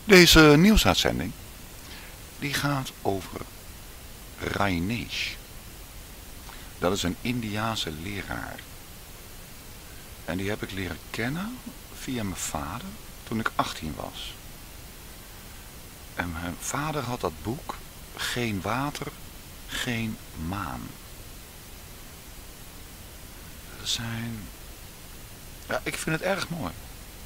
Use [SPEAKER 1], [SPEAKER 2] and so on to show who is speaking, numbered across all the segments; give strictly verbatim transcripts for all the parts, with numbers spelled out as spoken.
[SPEAKER 1] Deze nieuwsuitzending die gaat over Rajneesh. Dat is een Indiase leraar. En die heb ik leren kennen via mijn vader toen ik achttien was. En mijn vader had dat boek Geen water, geen maan. Dat zijn... Ja, ik vind het erg mooi.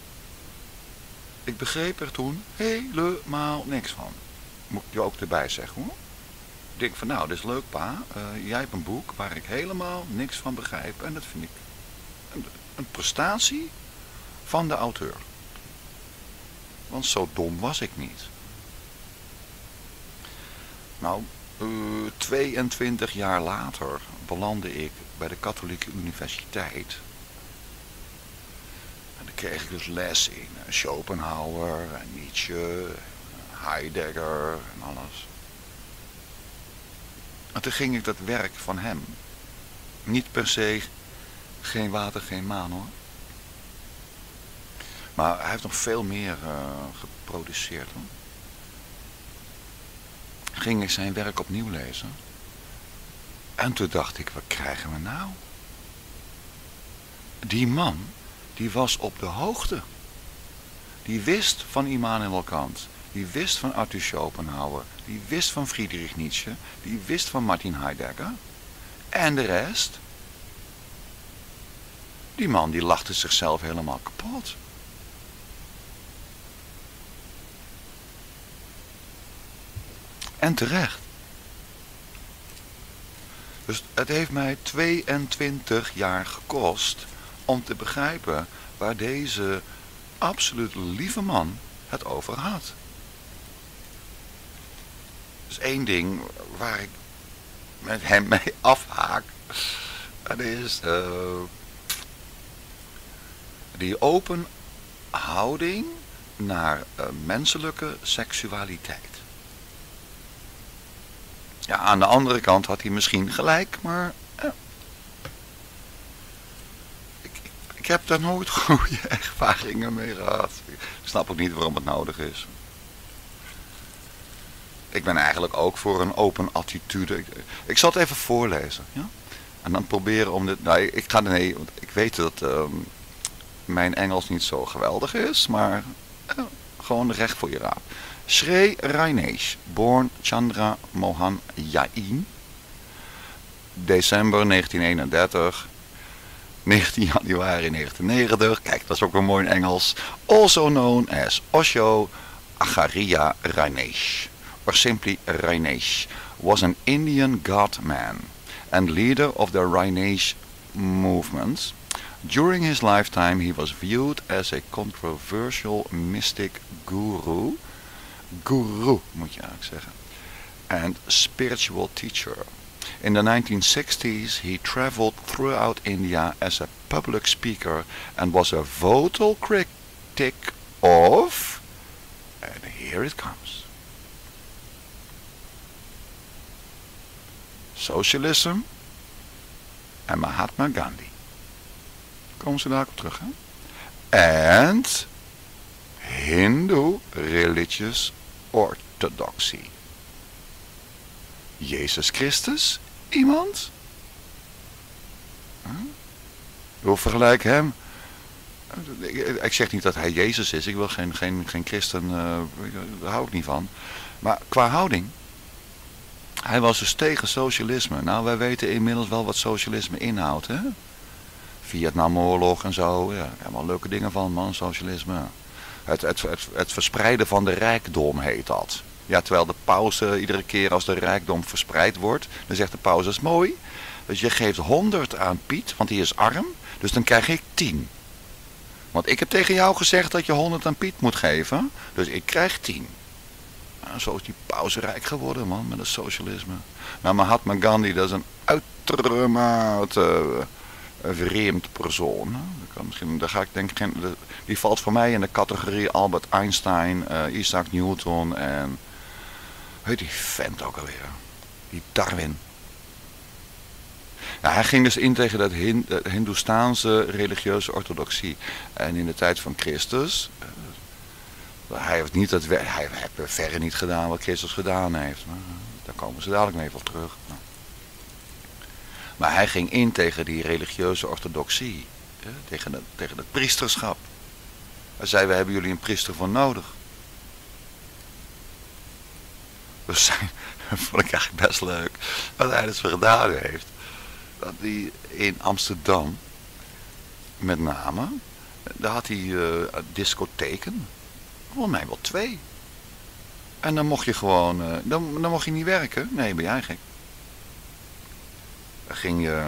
[SPEAKER 1] Ik begreep er toen helemaal niks van. Moet ik je ook erbij zeggen hoor. Ik denk van nou, dit is leuk pa. Uh, jij hebt een boek waar ik helemaal niks van begrijp. En dat vind ik een, een prestatie van de auteur. Want zo dom was ik niet. Nou, uh, tweeëntwintig jaar later belandde ik bij de Katholieke Universiteit. En dan kreeg ik dus les in Schopenhauer, en Nietzsche, Heidegger en alles. En toen ging ik dat werk van hem. Niet per se Geen water, geen maan hoor. Maar hij heeft nog veel meer uh, geproduceerd hoor. Ging ik zijn werk opnieuw lezen. En toen dacht ik, wat krijgen we nou? Die man, die was op de hoogte. Die wist van Immanuel Kant. Die wist van Arthur Schopenhauer. Die wist van Friedrich Nietzsche. Die wist van Martin Heidegger. En de rest? Die man die lachte zichzelf helemaal kapot. En terecht. Dus het heeft mij tweeëntwintig jaar gekost om te begrijpen waar deze absoluut lieve man het over had. Dus één ding waar ik met hem mee afhaak, dat is uh, die open houding naar uh, menselijke seksualiteit. Ja, aan de andere kant had hij misschien gelijk, maar ja. ik, ik, ik heb daar nooit goede ervaringen mee gehad. Ik snap ook niet waarom het nodig is. Ik ben eigenlijk ook voor een open attitude. Ik, ik zal het even voorlezen. Ja? En dan proberen om dit... Nou, ik ga... Nee, want ik weet dat um, mijn Engels niet zo geweldig is, maar uh, gewoon recht voor je raap. Sri Rajneesh, born Chandra Mohan Jain, december negentien eenendertig, negentien januari negentien negentig, kijk dat is ook wel mooi in Engels, also known as Osho Acharya Rajneesh, or simply Rajneesh, was an Indian god man and leader of the Rajneesh movement. During his lifetime he was viewed as a controversial mystic guru, guru moet je eigenlijk zeggen, and spiritual teacher. In the nineteen sixties he traveled throughout India as a public speaker and was a vocal critic of, and here it comes, socialism en Mahatma Gandhi. Komen ze daar op terug, hè? And Hindu religious orthodoxy. Jezus Christus? Iemand? Huh? Hoe vergelijk hem? Ik, ik zeg niet dat hij Jezus is. Ik wil geen, geen, geen christen. Uh, daar hou ik niet van. Maar qua houding. Hij was dus tegen socialisme. Nou, wij weten inmiddels wel wat socialisme inhoudt, hè? Vietnamoorlog en zo. Ja, helemaal leuke dingen van, man, socialisme. Het, het, het, het verspreiden van de rijkdom heet dat. Ja, terwijl de paus uh, iedere keer als de rijkdom verspreid wordt, dan zegt de paus, dat is mooi. Dus je geeft honderd aan Piet, want die is arm, dus dan krijg ik tien. Want ik heb tegen jou gezegd dat je honderd aan Piet moet geven, dus ik krijg tien. Nou, zo is die paus rijk geworden, man, met het socialisme. Nou, Mahatma Gandhi, dat is een uitermate uh, vreemd persoon. Dat kan misschien, daar ga ik denk ik, die valt voor mij in de categorie Albert Einstein, uh, Isaac Newton en... Heet die vent ook alweer? Die Darwin. Ja, hij ging dus in tegen dat Hindoestaanse religieuze orthodoxie. En in de tijd van Christus, Hij heeft niet het werk, hij heeft verre niet gedaan wat Christus gedaan heeft. Maar, daar komen ze dadelijk mee op terug. Maar hij ging in tegen die religieuze orthodoxie. Hè, tegen, het, tegen het priesterschap. Hij zei, we hebben jullie een priester voor nodig. Dus zijn, dat vond ik eigenlijk best leuk. Wat hij dus gedaan heeft. Dat hij in Amsterdam, met name, daar had hij uh, discotheken. Volgens mij wel twee. En dan mocht je gewoon, uh, dan, dan mocht je niet werken. Nee, ben jij gek. Dan ging je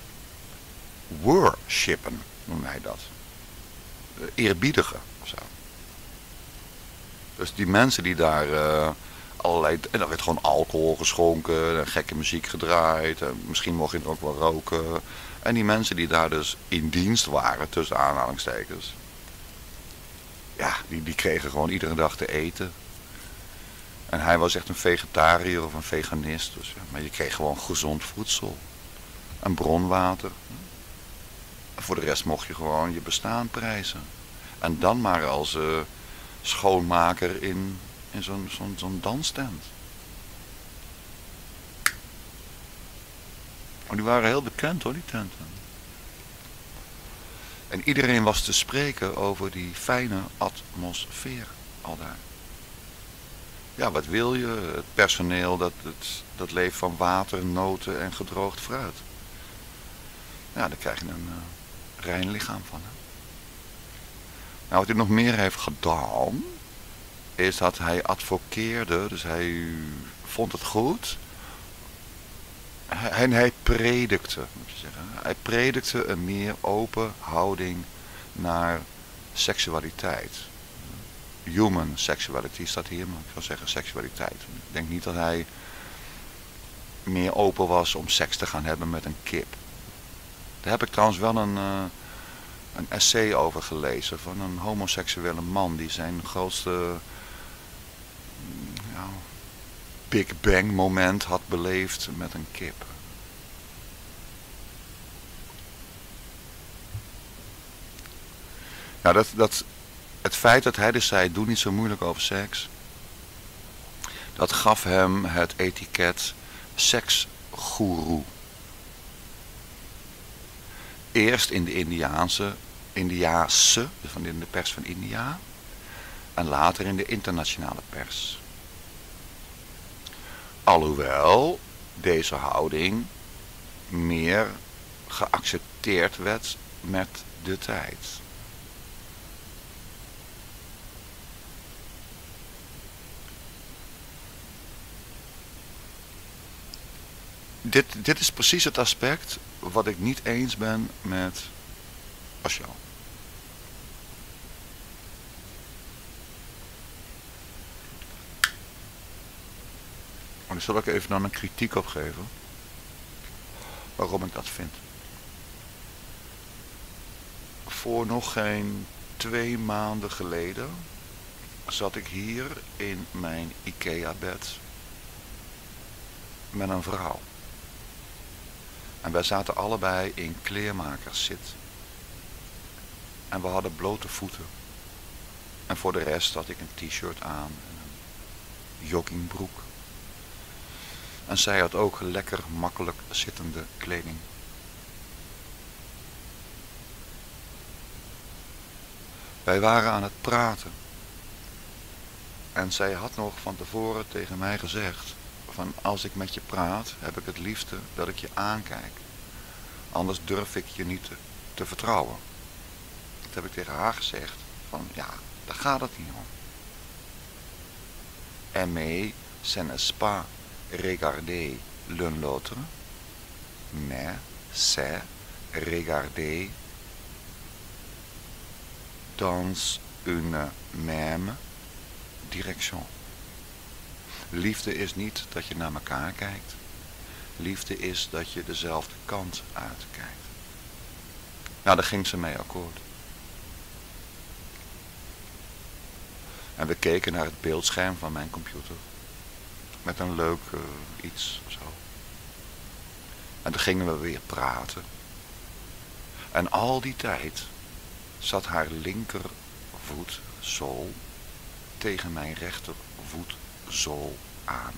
[SPEAKER 1] worshipen, noemde hij dat. Uh, eerbiedigen, of zo. Dus die mensen die daar uh, allerlei, en dan werd gewoon alcohol geschonken, en gekke muziek gedraaid, en misschien mocht je er ook wel roken. En die mensen die daar dus in dienst waren, tussen aanhalingstekens, ja, die, die kregen gewoon iedere dag te eten. En hij was echt een vegetariër of een veganist. Dus, maar je kreeg gewoon gezond voedsel. En bronwater. En voor de rest mocht je gewoon je bestaan prijzen. En dan maar als uh, schoonmaker in, in zo'n zo'n zo'n danstent. Oh, die waren heel bekend hoor, die tenten. En iedereen was te spreken over die fijne atmosfeer al daar. Ja, wat wil je? Het personeel dat, het, dat leeft van water, noten en gedroogd fruit. Ja, daar krijg je een uh, rein lichaam van. Hè? Nou, wat hij nog meer heeft gedaan, is dat hij advoceerde, dus hij vond het goed. En hij predikte, moet je zeggen. Hij predikte een meer open houding naar seksualiteit. Human sexuality staat hier, maar ik wil zeggen seksualiteit. Ik denk niet dat hij meer open was om seks te gaan hebben met een kip. Daar heb ik trouwens wel een, uh, een essay over gelezen van een homoseksuele man die zijn grootste ja, Big Bang moment had beleefd met een kip. Ja, dat, dat, het feit dat hij dus zei, doe niet zo moeilijk over seks, dat gaf hem het etiket seksgoeroe. Eerst in de Indiaanse, Indiaanse, van in de pers van India, en later in de internationale pers. Alhoewel deze houding meer geaccepteerd werd met de tijd. Dit, dit is precies het aspect wat ik niet eens ben met Osho. Maar daar zal ik even dan een kritiek op geven. Waarom ik dat vind. Voor nog geen twee maanden geleden zat ik hier in mijn IKEA-bed met een vrouw. En wij zaten allebei in kleermakerszit. En we hadden blote voeten. En voor de rest had ik een t-shirt aan en een joggingbroek. En zij had ook lekker makkelijk zittende kleding. Wij waren aan het praten. En zij had nog van tevoren tegen mij gezegd, van als ik met je praat, heb ik het liefste dat ik je aankijk. Anders durf ik je niet te, te vertrouwen. Dat heb ik tegen haar gezegd, van ja, daar gaat het niet om. Aimer, ce n'est pas regarder l'un l'autre, mais c'est regarder dans une même direction. Liefde is niet dat je naar elkaar kijkt. Liefde is dat je dezelfde kant uitkijkt. Nou, daar ging ze mee akkoord. En we keken naar het beeldscherm van mijn computer. Met een leuk uh, iets zo. En toen gingen we weer praten. En al die tijd zat haar linkervoet, zool, tegen mijn rechtervoetzool aan.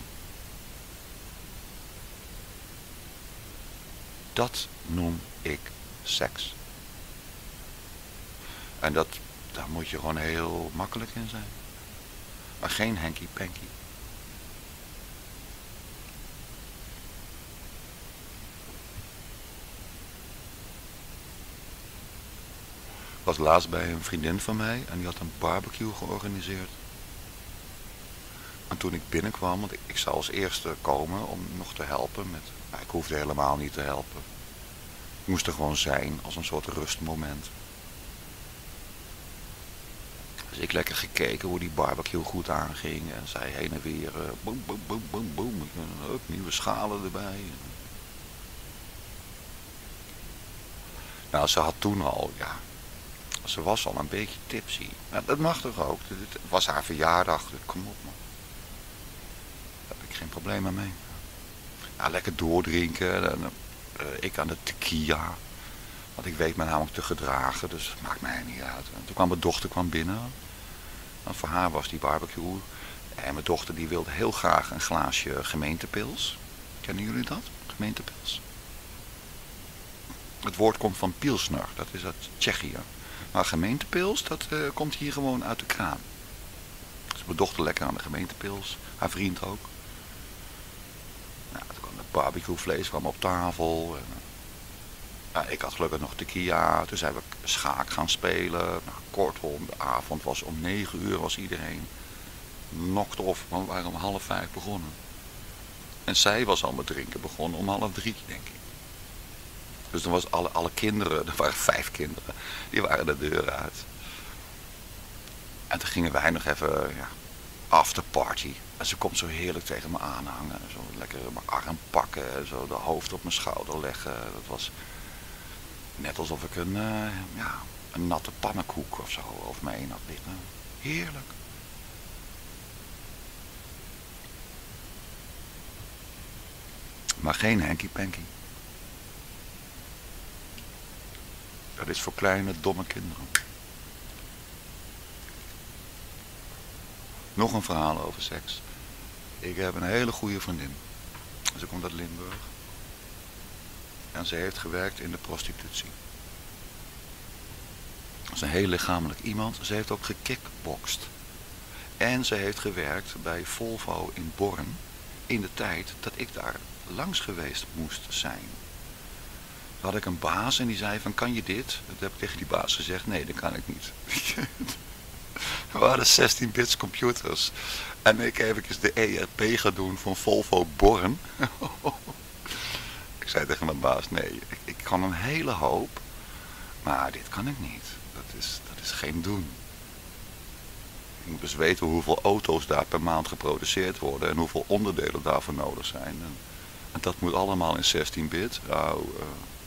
[SPEAKER 1] Dat noem ik seks. En dat, daar moet je gewoon heel makkelijk in zijn. Maar geen hanky-panky. Ik was laatst bij een vriendin van mij en die had een barbecue georganiseerd. En toen ik binnenkwam, want ik, ik zou als eerste komen om nog te helpen met... Nou, ik hoefde helemaal niet te helpen. Ik moest er gewoon zijn als een soort rustmoment. Dus ik lekker gekeken hoe die barbecue goed aanging en zij heen en weer, uh, boem, boem, boem, boem, boem, uh, nieuwe schalen erbij. Nou, ze had toen al, ja, ze was al een beetje tipsy. Nou, dat mag toch ook, het was haar verjaardag, dus kom op man. Daar heb ik geen probleem mee. Ja, lekker doordrinken, en, uh, ik aan de tequila, want ik weet me namelijk te gedragen, dus het maakt mij niet uit. En toen kwam mijn dochter kwam binnen. En voor haar was die barbecue. En mijn dochter die wilde heel graag een glaasje gemeentepils. Kennen jullie dat? Gemeentepils? Het woord komt van pilsner. Dat is uit Tsjechië. Maar gemeentepils, dat uh, komt hier gewoon uit de kraan. Dus mijn dochter lekker aan de gemeentepils. Haar vriend ook. Nou, toen kwam het barbecuevlees kwam op tafel. En, ja, ik had gelukkig nog tequila. Toen zijn we schaak gaan spelen. Nou, kortom, de avond was om negen uur was iedereen knocked off. Want we waren om half vijf begonnen. En zij was al met drinken begonnen om half drie, denk ik. Dus dan was alle, alle kinderen, er waren vijf kinderen, die waren de deur uit. En toen gingen wij nog even, ja, after party. En ze komt zo heerlijk tegen me aanhangen. Zo lekker mijn arm pakken, zo de hoofd op mijn schouder leggen. Dat was net alsof ik een, uh, ja, een natte pannenkoek of zo over me heen had liggen. Heerlijk. Maar geen hanky-panky. Dat is voor kleine, domme kinderen. Nog een verhaal over seks. Ik heb een hele goede vriendin. Ze komt uit Limburg. En ze heeft gewerkt in de prostitutie. Dat is een heel lichamelijk iemand. Ze heeft ook gekickbokst. En ze heeft gewerkt bij Volvo in Born. In de tijd dat ik daar langs geweest moest zijn. Toen had ik een baas en die zei van, kan je dit? Dat heb ik tegen die baas gezegd, nee, dat kan ik niet. We hadden zestien bits computers. En ik heb eens de E R P gaan doen van Volvo Born. Ik zei tegen mijn baas, nee, ik, ik kan een hele hoop, maar dit kan ik niet. Dat is, dat is geen doen. Ik moet dus weten hoeveel auto's daar per maand geproduceerd worden en hoeveel onderdelen daarvoor nodig zijn. En, en dat moet allemaal in zestien bit. Nou, uh,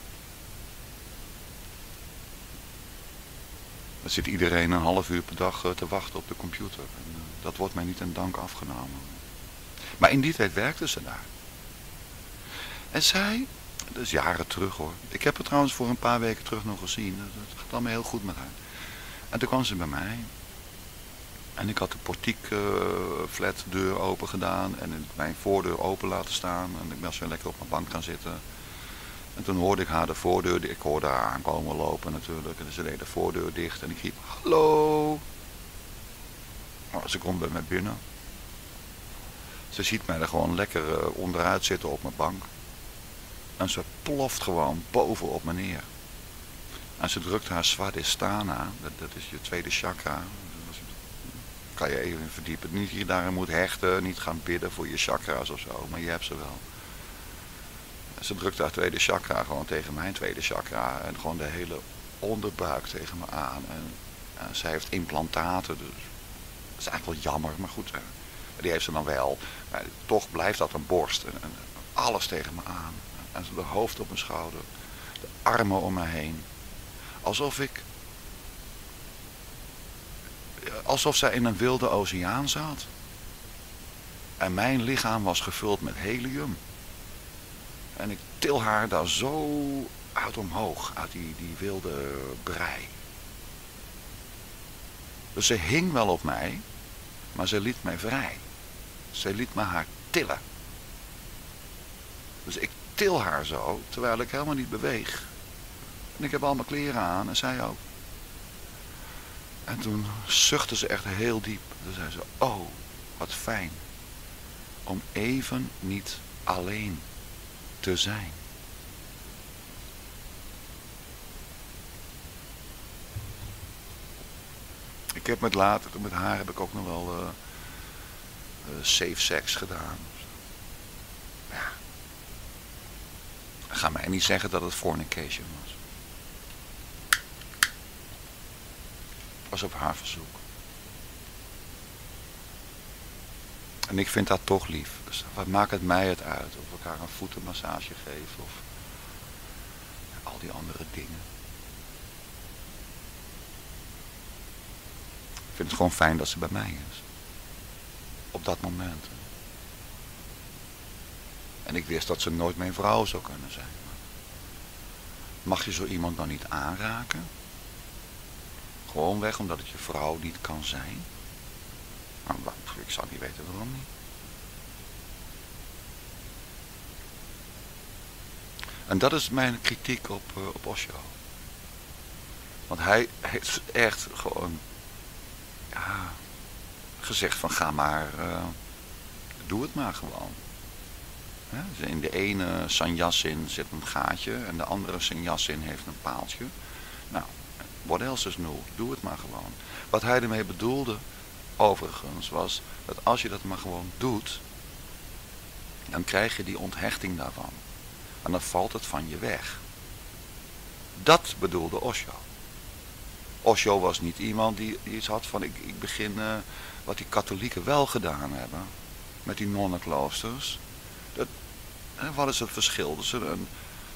[SPEAKER 1] dan zit iedereen een half uur per dag uh, te wachten op de computer. En, uh, dat wordt mij niet in dank afgenomen. Maar in die tijd werkte ze daar. En zij, dat is jaren terug hoor. Ik heb het trouwens voor een paar weken terug nog gezien. Het gaat allemaal heel goed met haar. En toen kwam ze bij mij. En ik had de portiek uh, flat deur open gedaan. En mijn voordeur open laten staan. En ik was weer lekker op mijn bank gaan zitten. En toen hoorde ik haar de voordeur. Ik hoorde haar aankomen lopen natuurlijk. En ze deed de voordeur dicht. En ik riep, hallo. Nou, ze komt bij mij binnen. Ze ziet mij er gewoon lekker uh, onderuit zitten op mijn bank. En ze ploft gewoon boven op me neer. En ze drukt haar Svadhisthana, dat, dat is je tweede chakra. Dat kan je even verdiepen. Niet dat je daarin moet hechten, niet gaan bidden voor je chakra's of zo, maar je hebt ze wel. En ze drukt haar tweede chakra gewoon tegen mijn tweede chakra en gewoon de hele onderbuik tegen me aan. En, en zij heeft implantaten, dus dat is eigenlijk wel jammer, maar goed. Die heeft ze dan wel. Maar toch blijft dat een borst en, en alles tegen me aan. En ze de hoofd op mijn schouder, de armen om me heen. Alsof ik, alsof zij in een wilde oceaan zat. En mijn lichaam was gevuld met helium. En ik til haar daar zo uit omhoog, uit die, die wilde brei. Dus ze hing wel op mij, Maar ze liet mij vrij. Ze liet me haar tillen. Dus ik til haar zo, terwijl ik helemaal niet beweeg. En ik heb al mijn kleren aan en zij ook. En toen zuchtte ze echt heel diep. Toen zei ze, oh, wat fijn. Om even niet alleen te zijn. Ik heb met later, met haar heb ik ook nog wel uh, uh, safe sex gedaan. Ja. Ga mij niet zeggen dat het fornication was. Het was op haar verzoek. En ik vind dat toch lief. Dus wat maakt het mij het uit of ik haar een voetenmassage geef of al die andere dingen. Ik vind het gewoon fijn dat ze bij mij is. Op dat moment. En ik wist dat ze nooit mijn vrouw zou kunnen zijn. Mag je zo iemand dan niet aanraken? Gewoon weg omdat het je vrouw niet kan zijn? Nou, ik zou niet weten waarom niet. En dat is mijn kritiek op, uh, op Osho. Want hij heeft echt gewoon ja, gezegd van ga maar, uh, doe het maar gewoon. Ja, in de ene sannyasin zit een gaatje en de andere sannyasin heeft een paaltje. Nou, what else is new? Doe het maar gewoon. Wat hij ermee bedoelde, overigens, was dat als je dat maar gewoon doet, dan krijg je die onthechting daarvan. En dan valt het van je weg. Dat bedoelde Osho. Osho was niet iemand die iets had van, ik, ik begin uh, wat die katholieken wel gedaan hebben. Met die nonnenkloosters. Dat, hè, wat is het verschil tussen een,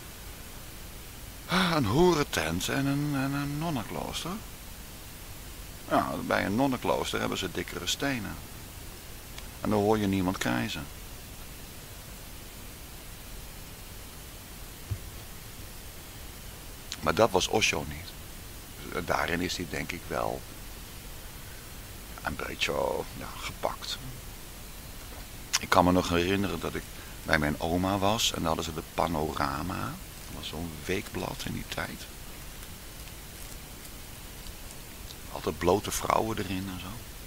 [SPEAKER 1] een hoerentent en een, en een nonnenklooster? Ja, bij een nonnenklooster hebben ze dikkere stenen. En dan hoor je niemand krijzen. Maar dat was Osho niet. Dus daarin is hij denk ik wel een beetje ja, gepakt. Ik kan me nog herinneren dat ik bij mijn oma was en dan hadden ze de Panorama. Dat was zo'n weekblad in die tijd. Altijd blote vrouwen erin en zo.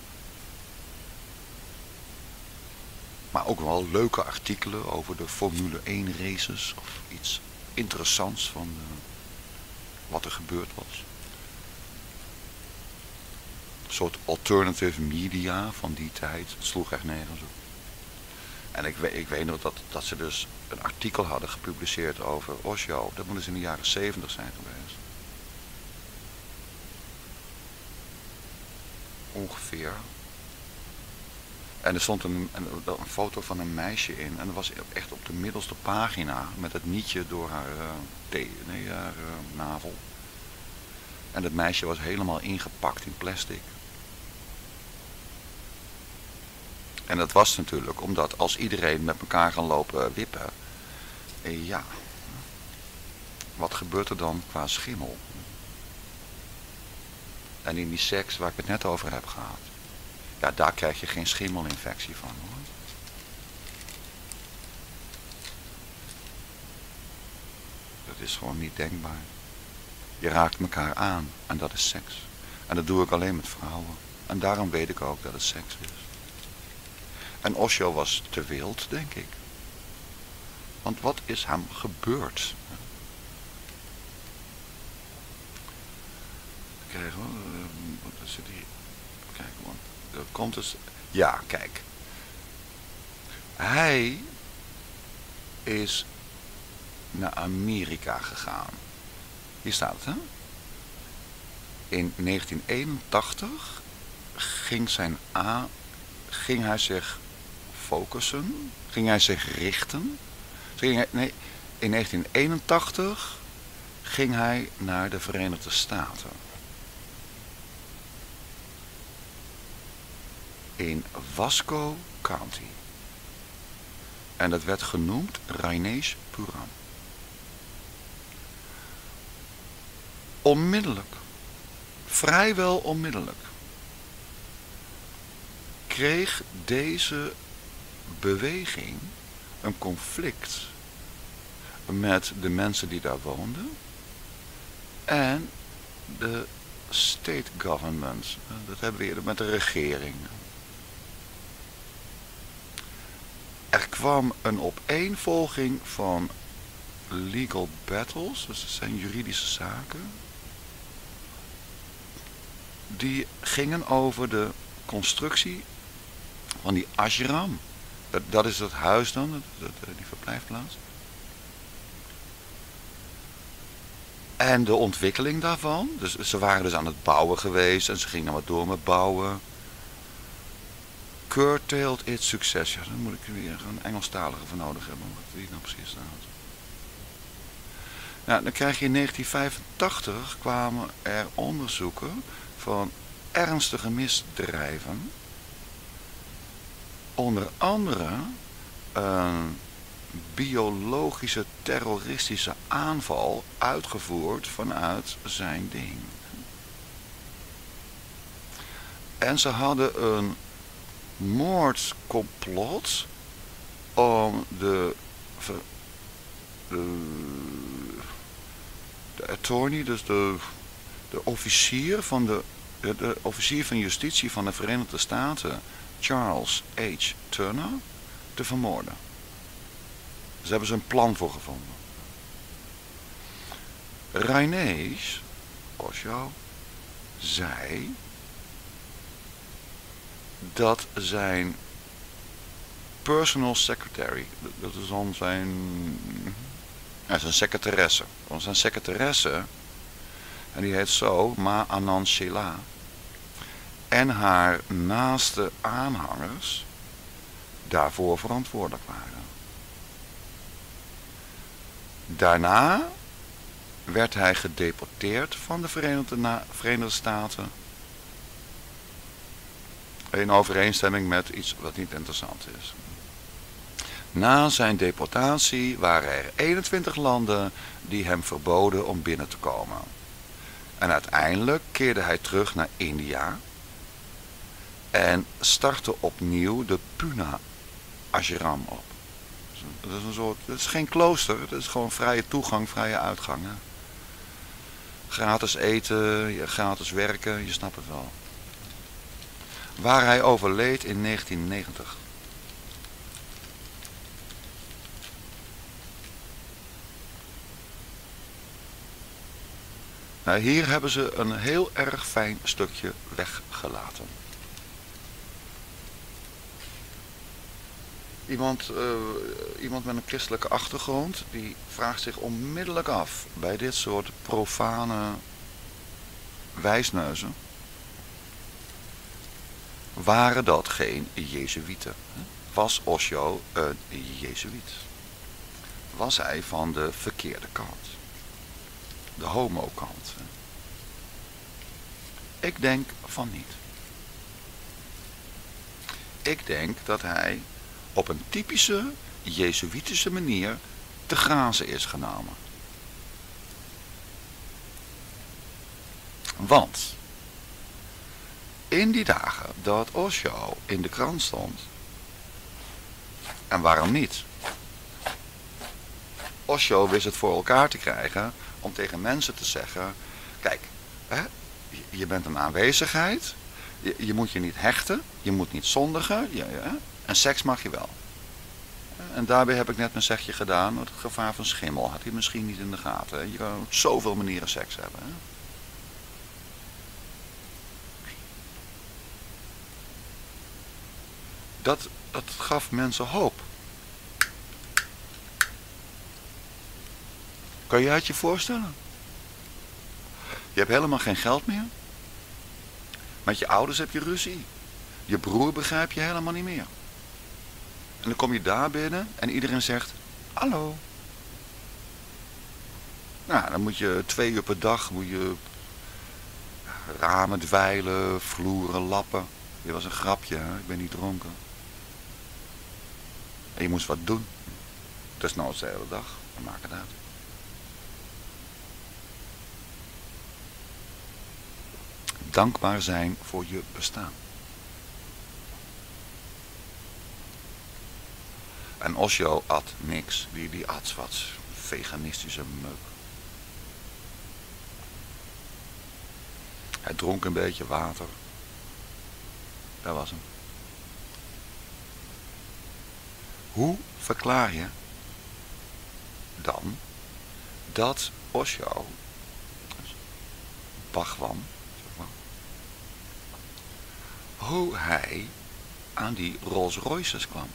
[SPEAKER 1] Maar ook wel leuke artikelen over de Formule één races of iets interessants van uh, wat er gebeurd was. Een soort alternative media van die tijd. Het sloeg echt nergens op. En ik, ik weet nog dat, dat ze dus een artikel hadden gepubliceerd over Osho. Dat moet dus in de jaren zeventig zijn geweest. Ongeveer. En er stond een, een, een foto van een meisje in. En dat was echt op de middelste pagina. Met het nietje door haar, uh, thee, nee, haar uh, navel. En het meisje was helemaal ingepakt in plastic. En dat was natuurlijk omdat als iedereen met elkaar gaan lopen wippen. Eh, ja. Wat gebeurt er dan qua schimmel? En in die seks waar ik het net over heb gehad. Ja, daar krijg je geen schimmelinfectie van hoor. Dat is gewoon niet denkbaar. Je raakt elkaar aan en dat is seks. En dat doe ik alleen met vrouwen. En daarom weet ik ook dat het seks is. En Osho was te wild, denk ik. Want wat is hem gebeurd? Kijk hoor, wat zit hier? Kijk, want er komt dus... Ja, kijk. Hij is naar Amerika gegaan. Hier staat het, hè? In negentien eenentachtig ging, zijn A, ging hij zich focussen, ging hij zich richten. Ging hij, nee, in negentien eenentachtig ging hij naar de Verenigde Staten. In Wasco County. En dat werd genoemd Rajneesh Puram. Onmiddellijk. Vrijwel onmiddellijk. kreeg deze beweging een conflict met de mensen die daar woonden en de state government. Dat hebben we eerder met de regering. Er kwam een opeenvolging van legal battles, dus dat zijn juridische zaken, die gingen over de constructie van die ashram. Dat, dat is het huis dan, dat, dat, die verblijfplaats. En de ontwikkeling daarvan, dus ze waren dus aan het bouwen geweest en ze gingen wat door met bouwen. Curtailed its succes. Ja, dan moet ik weer een Engelstalige voor nodig hebben, wat die nou precies staat. Nou, dan krijg je in negentien vijfentachtig kwamen er onderzoeken van ernstige misdrijven. Onder andere een biologische terroristische aanval uitgevoerd vanuit zijn ding. En ze hadden een moordcomplot om de, de, de attorney, dus de, de officier van de, de, de officier van justitie van de Verenigde Staten, Charles H. Turner, te vermoorden. Dus hebben ze een plan voor gevonden. Rainees, Osho, zei dat zijn personal secretary, dat is dan zijn, ja, zijn secretaresse, dan zijn secretaresse, en die heet zo, Ma Anand Sheela, en haar naaste aanhangers daarvoor verantwoordelijk waren. Daarna werd hij gedeporteerd van de Verenigde, Verenigde Staten in overeenstemming met iets wat niet interessant is. Na zijn deportatie waren er eenentwintig landen die hem verboden om binnen te komen. En uiteindelijk keerde hij terug naar India en startte opnieuw de Pune Ashram op. Dat is een soort, het is geen klooster, het is gewoon vrije toegang, vrije uitgang. Hè. Gratis eten, gratis werken, je snapt het wel. Waar hij overleed in negentien negentig. Nou, hier hebben ze een heel erg fijn stukje weggelaten. Iemand, uh, iemand met een christelijke achtergrond, die vraagt zich onmiddellijk af bij dit soort profane wijsneuzen. Waren dat geen Jezuïeten? Was Osho een Jezuïet? Was hij van de verkeerde kant? De homo-kant? Ik denk van niet. Ik denk dat hij op een typische Jezuïtische manier te grazen is genomen. Want in die dagen dat Osho in de krant stond, en waarom niet? Osho wist het voor elkaar te krijgen om tegen mensen te zeggen, kijk, hè, je bent een aanwezigheid, je, je moet je niet hechten, je moet niet zondigen, je, hè, en seks mag je wel. En daarbij heb ik net mijn zegje gedaan, het gevaar van schimmel had hij misschien niet in de gaten. Hè. Je kan op zoveel manieren seks hebben. Hè. Dat, dat gaf mensen hoop. Kan je het je voorstellen? Je hebt helemaal geen geld meer. Met je ouders heb je ruzie. Je broer begrijp je helemaal niet meer. En dan kom je daar binnen en iedereen zegt, hallo. Nou, dan moet je twee uur per dag moet je ramen dweilen, vloeren lappen. Dit was een grapje, hè? Ik ben niet dronken. En je moest wat doen. Desnoods de hele dag. Dan maakt het uit. Dankbaar zijn voor je bestaan. En Osho at niks. Die, die at wat veganistische meuk. Hij dronk een beetje water. Dat was hem. Hoe verklaar je dan dat Osho, Bhagwan, zeg maar, hoe hij aan die Rolls Royces kwam?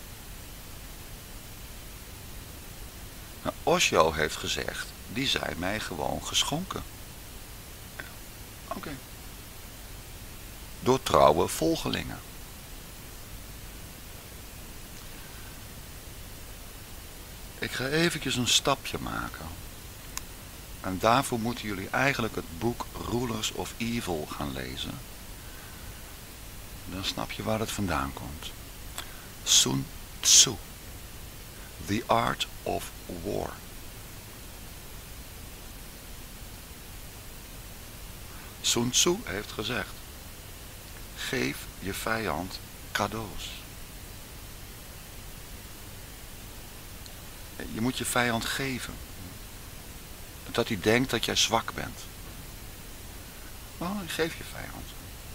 [SPEAKER 1] Nou, Osho heeft gezegd, die zijn mij gewoon geschonken. Oké. Okay. Door trouwe volgelingen. Ik ga eventjes een stapje maken. En daarvoor moeten jullie eigenlijk het boek Rulers of Evil gaan lezen. Dan snap je waar het vandaan komt. Sun Tzu. The Art of War. Sun Tzu heeft gezegd. Geef je vijand cadeaus. Je moet je vijand geven. Dat hij denkt dat jij zwak bent. Nou, geef je vijand.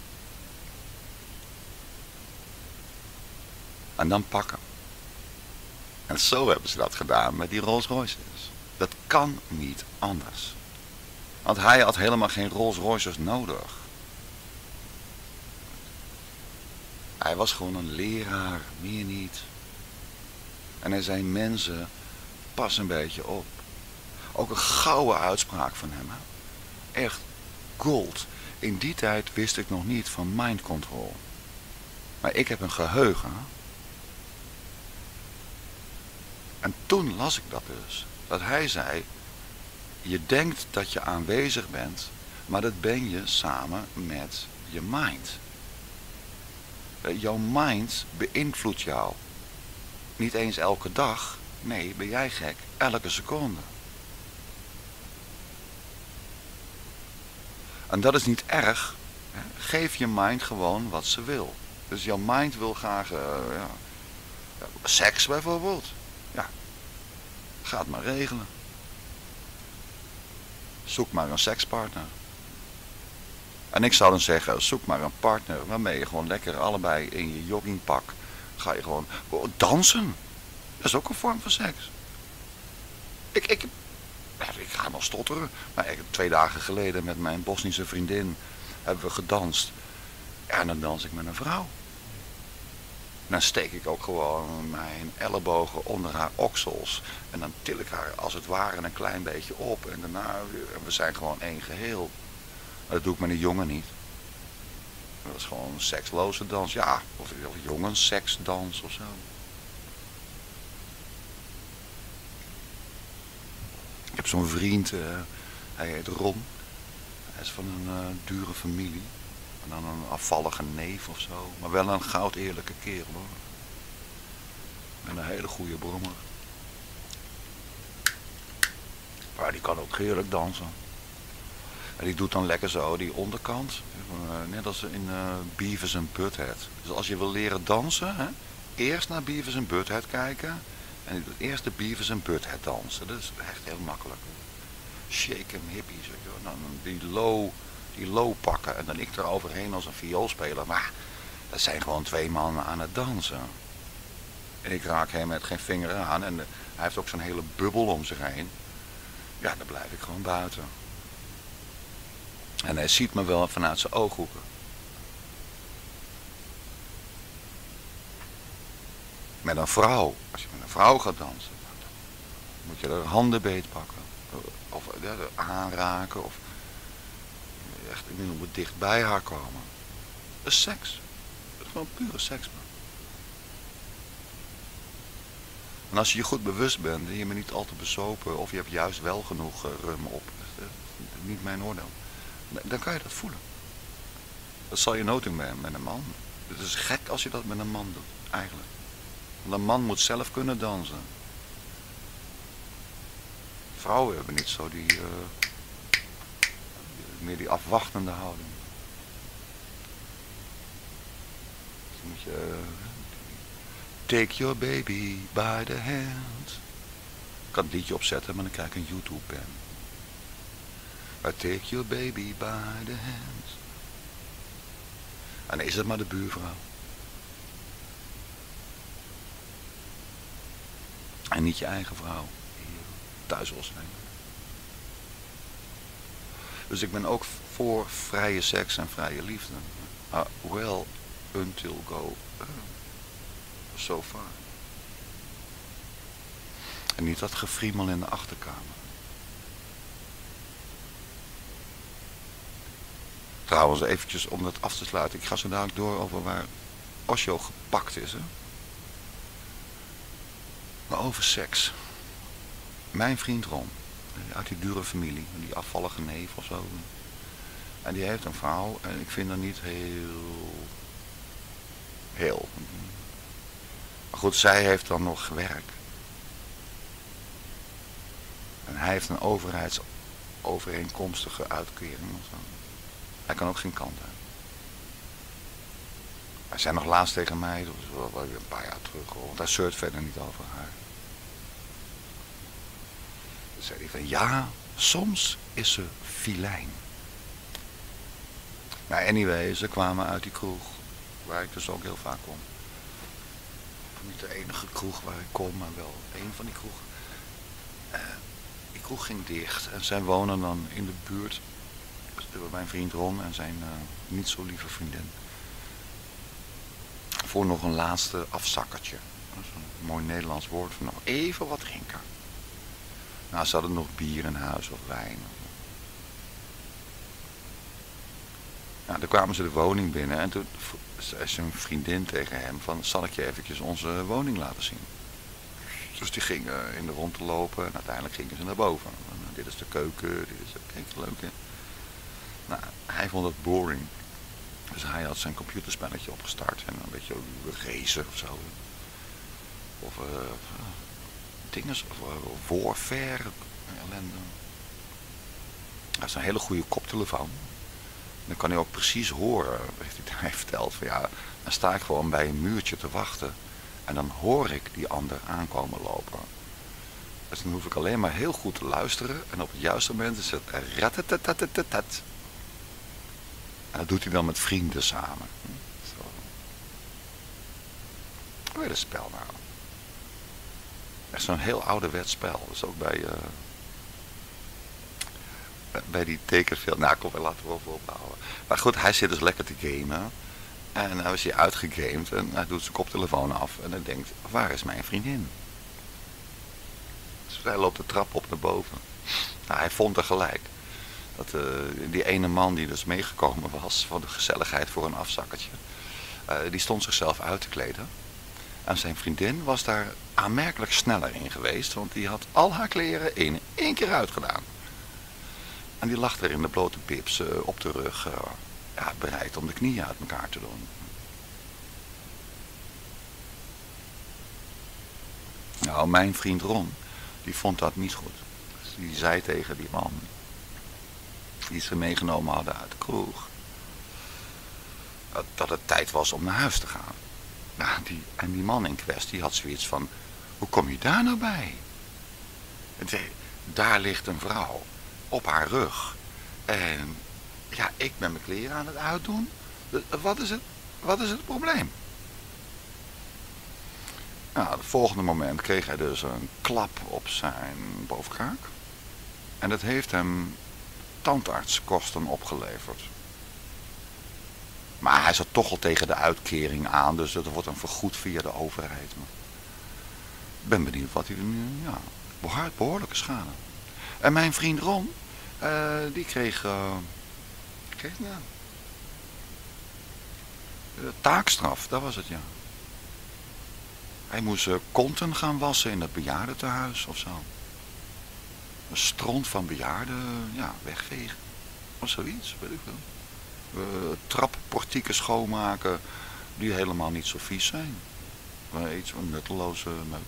[SPEAKER 1] En dan pakken. En zo hebben ze dat gedaan met die Rolls Royces. Dat kan niet anders. Want hij had helemaal geen Rolls Royces nodig. Hij was gewoon een leraar, meer niet. En er zijn mensen, pas een beetje op. Ook een gouden uitspraak van hem. Hè? Echt gold. In die tijd wist ik nog niet van mind control. Maar ik heb een geheugen. En toen las ik dat dus. Dat hij zei, je denkt dat je aanwezig bent, maar dat ben je samen met je mind. Jouw mind beïnvloedt jou. Niet eens elke dag, nee, ben jij gek, elke seconde. En dat is niet erg. Geef je mind gewoon wat ze wil. Dus jouw mind wil graag, uh, ja, seks bijvoorbeeld. Ja, ga het maar regelen. Zoek maar een sekspartner. En ik zou dan zeggen, zoek maar een partner waarmee je gewoon lekker allebei in je joggingpak ga je gewoon oh, dansen. Dat is ook een vorm van seks. Ik, ik, ik ga nog stotteren. Maar ik, twee dagen geleden met mijn Bosnische vriendin hebben we gedanst. Ja, en dan dans ik met een vrouw. En dan steek ik ook gewoon mijn ellebogen onder haar oksels. En dan til ik haar als het ware een klein beetje op. En daarna, we zijn gewoon één geheel. Dat doe ik met een jongen niet. Dat is gewoon een seksloze dans. Ja, of, of jongensseksdans of zo. Ik heb zo'n vriend, uh, hij heet Ron. Hij is van een uh, dure familie. En dan een afvallige neef of zo. Maar wel een goud eerlijke kerel hoor. En een hele goede brommer. Maar die kan ook heerlijk dansen. En die doet dan lekker zo die onderkant. Net als in uh, Beavis en Butthead. Dus als je wil leren dansen, hè, eerst naar Beavis en Butthead kijken. En je doet eerst de Beavis en Butthead dansen. Dat is echt heel makkelijk. Shake em hippies. En dan die low, die low pakken. En dan ik er overheen als een vioolspeler. Maar dat zijn gewoon twee mannen aan het dansen. En ik raak hem met geen vinger aan. En de, hij heeft ook zo'n hele bubbel om zich heen. Ja, dan blijf ik gewoon buiten. En hij ziet me wel vanuit zijn ooghoeken. Met een vrouw. Als je met een vrouw gaat dansen. Dan moet je er handen beet pakken. Of ja, aanraken. Of echt ik moet dicht bij haar komen. Dat is seks. Dat is gewoon pure seks. Man. En als je je goed bewust bent. En je bent niet al te bezopen. Of je hebt juist wel genoeg rum op. Dat is niet mijn oordeel. Dan kan je dat voelen. Dat zal je nooit doen met, met een man. Het is gek als je dat met een man doet, eigenlijk. Want een man moet zelf kunnen dansen. Vrouwen hebben niet zo die, uh, meer die afwachtende houding. Dus moet je, uh, Take your baby by the hand. Ik kan het liedje opzetten, maar dan krijg ik een YouTube-ban. I take your baby by the hand. En dan is het maar de buurvrouw. En niet je eigen vrouw. Die thuis wil zijn. Dus ik ben ook voor vrije seks en vrije liefde. Uh, well, until go uh, so far. En niet dat gefriemel in de achterkamer. Trouwens, eventjes om dat af te sluiten. Ik ga zo dadelijk door over waar Osho gepakt is. Hè? Maar over seks. Mijn vriend Ron. Uit die dure familie. Die afvallige neef of zo. En die heeft een vrouw. En ik vind haar niet heel... Heel. Maar goed, zij heeft dan nog werk. En hij heeft een overheidsovereenkomstige uitkering of zo. Hij kan ook geen kant uit. Hij zei nog laatst tegen mij, dat was wel, wel een paar jaar terug, want hij zeurt verder niet over haar. Dan zei hij van, ja, soms is ze filijn. Nou, anyway, ze kwamen uit die kroeg, waar ik dus ook heel vaak kom. Niet de enige kroeg waar ik kom, maar wel een van die kroegen. Uh, die kroeg ging dicht en zij wonen dan in de buurt. Mijn vriend Ron en zijn uh, niet zo lieve vriendin. Voor nog een laatste afzakkertje. Dat is een mooi Nederlands woord voor nog even wat drinken. Nou, ze hadden nog bier in huis of wijn. Nou, dan kwamen ze de woning binnen en toen zei zijn vriendin tegen hem van, zal ik je eventjes onze woning laten zien? Dus die gingen in de rondte lopen en uiteindelijk gingen ze naar boven. En, dit is de keuken, dit is de... Kijk, leuk hè. Nou, hij vond het boring. Dus hij had zijn computerspelletje opgestart en een beetje racen of zo. Of uh, dingen, of uh, warfare, ellende. Hij heeft een hele goede koptelefoon. Dan kan hij ook precies horen, heeft hij hij verteld. Van, ja, dan sta ik gewoon bij een muurtje te wachten. En dan hoor ik die ander aankomen lopen. Dus dan hoef ik alleen maar heel goed te luisteren. En op het juiste moment is het ratatatatatatatat. En dat doet hij dan met vrienden samen. Zo. Hoe heet het spel nou? Echt zo'n heel ouderwets spel. Dus ook bij, uh, bij die tekenfilm. Nou, kom, laten we over ophouden. Maar goed, hij zit dus lekker te gamen. En nou is hij uitgegamed en hij doet zijn koptelefoon af. En hij denkt, waar is mijn vriendin? Dus hij loopt de trap op naar boven. Nou, hij vond er gelijk. Dat uh, die ene man die dus meegekomen was van de gezelligheid voor een afzakkertje. Uh, die stond zichzelf uit te kleden. En zijn vriendin was daar aanmerkelijk sneller in geweest. Want die had al haar kleren in één keer uitgedaan. En die lag er in de blote pips uh, op de rug. Uh, ja, bereid om de knieën uit elkaar te doen. Nou, mijn vriend Ron, die vond dat niet goed. Dus die zei tegen die man, die ze meegenomen hadden uit de kroeg, dat, dat het tijd was om naar huis te gaan. Nou, die, en die man in kwestie had zoiets van, hoe kom je daar nou bij? Het, daar ligt een vrouw op haar rug. En ja, ik ben mijn kleren aan het uitdoen. Wat is het, wat is het probleem? Nou, het volgende moment kreeg hij dus een klap op zijn bovenkaak. En dat heeft hem tandartskosten opgeleverd. Maar hij zat toch al tegen de uitkering aan, dus dat wordt dan vergoed via de overheid. Ik ben benieuwd wat hij er nu, ja, behoorlijk, behoorlijke schade. En mijn vriend Ron, uh, die kreeg, uh, kreeg ja, taakstraf, dat was het, ja. Hij moest uh, konten gaan wassen in het bejaardentehuis of zo. Een stront van bejaarden, ja, wegvegen. Of zoiets, weet ik wel. Uh, trapportieken schoonmaken die helemaal niet zo vies zijn. Maar iets van nutteloze meuk.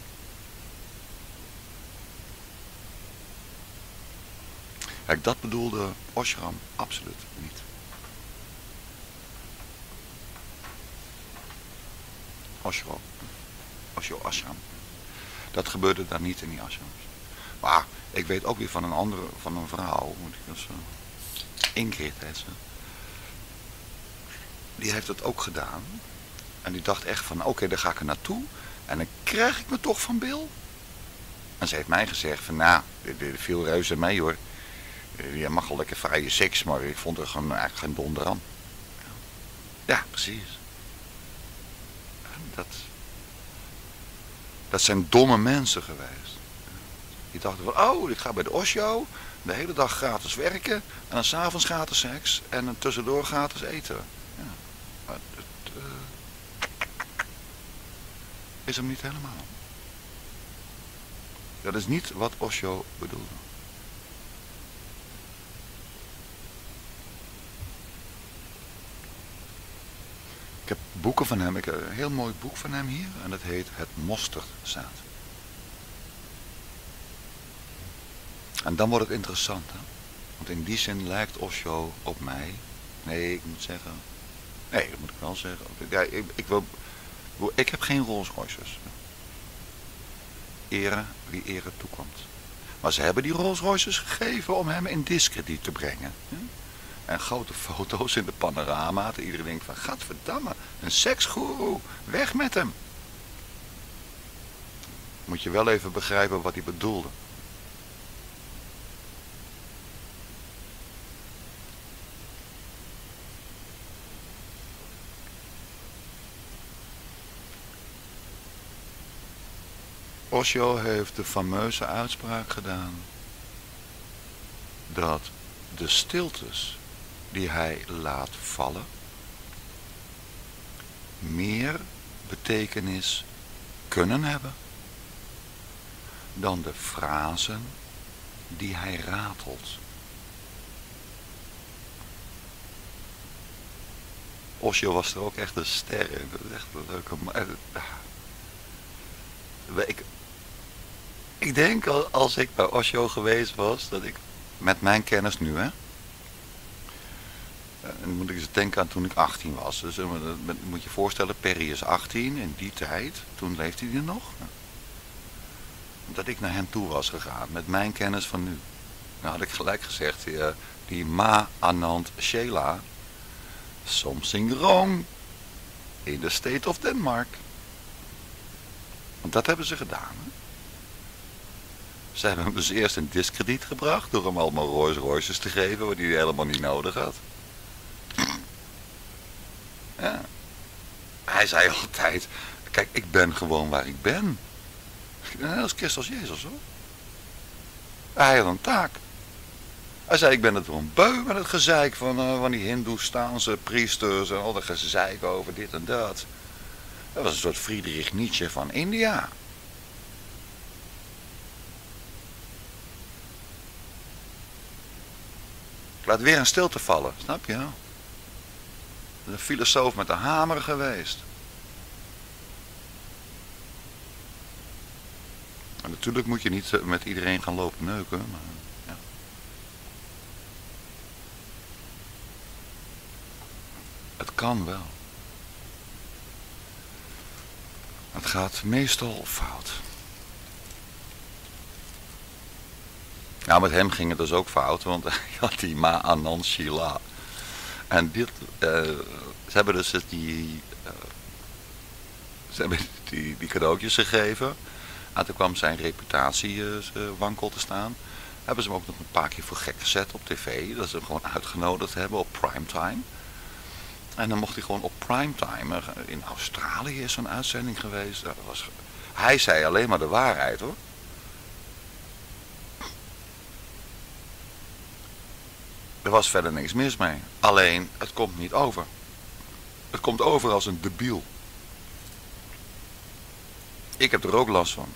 [SPEAKER 1] Kijk, dat bedoelde Oshram absoluut niet. Oshram. Osho Ashram. Dat gebeurde daar niet in die ashrams. Maar ik weet ook weer van een andere, van een vrouw, moet ik dat zo... Ingrid heet ze. Die heeft het ook gedaan. En die dacht echt van, oké, okay, daar ga ik er naartoe. En dan krijg ik me toch van Bill. En ze heeft mij gezegd van, nou, er viel reuze mee hoor. Je mag wel lekker vrije seks, maar ik vond er gewoon eigenlijk geen donder aan. Ja, precies. Dat, dat zijn domme mensen geweest. Die dachten van, oh, ik ga bij de Osho, de hele dag gratis werken, en dan 's avonds gratis seks, en dan tussendoor gratis eten. Ja, maar het uh, is hem niet helemaal. Dat is niet wat Osho bedoelde. Ik heb boeken van hem, ik heb een heel mooi boek van hem hier, en dat heet Het Mosterdzaad. En dan wordt het interessant, hè? Want in die zin lijkt Osho op mij. Nee, ik moet zeggen, nee, dat moet ik wel zeggen. Ja, ik, ik, wil, ik heb geen Rolls Royces. Ere wie ere toekomt. Maar ze hebben die Rolls Royces gegeven om hem in diskrediet te brengen. Hè? En grote foto's in de panorama. Dat iedereen denkt van, gadverdamme, een seksgoeroe, weg met hem. Moet je wel even begrijpen wat hij bedoelde. Osho heeft de fameuze uitspraak gedaan dat de stiltes die hij laat vallen meer betekenis kunnen hebben dan de frasen die hij ratelt. Osho was er ook echt een ster in. Dat is echt een leuke man. Ik, ik denk als ik bij Osho geweest was, dat ik met mijn kennis nu, hè. En dan moet ik eens denken aan toen ik achttien was. Dus dat moet je voorstellen, Perry is achttien, in die tijd, toen leefde hij er nog. Dat ik naar hem toe was gegaan, met mijn kennis van nu. Nou had ik gelijk gezegd, die, die Ma Anand Shela, something wrong in the state of Denmark. Want dat hebben ze gedaan. Hè? Ze hebben hem dus eerst in diskrediet gebracht door hem allemaal Rolls Royces te geven wat hij helemaal niet nodig had. Ja. Hij zei altijd, kijk, ik ben gewoon waar ik ben. Dat is Christus Jezus hoor. Hij had een taak. Hij zei, ik ben het gewoon beu met het gezeik van, uh, van die Hindoestaanse priesters en al dat gezeik over dit en dat. Dat was een soort Friedrich Nietzsche van India. Ik laat weer een stilte vallen, snap je? Een filosoof met een hamer geweest. En natuurlijk moet je niet met iedereen gaan lopen neuken. Maar, ja. Het kan wel. Het gaat meestal fout. Nou, met hem ging het dus ook fout, want hij had die Ma Anand Shila. En dit, uh, ze hebben dus die, uh, ze hebben die, die cadeautjes gegeven. En toen kwam zijn reputatie uh, wankel te staan. Hebben ze hem ook nog een paar keer voor gek gezet op tv. Dat ze hem gewoon uitgenodigd hebben op primetime. En dan mocht hij gewoon op primetime. In Australië is zo'n uitzending geweest. Dat was, hij zei alleen maar de waarheid hoor. Er was verder niks mis mee. Alleen, het komt niet over. Het komt over als een debiel. Ik heb er ook last van.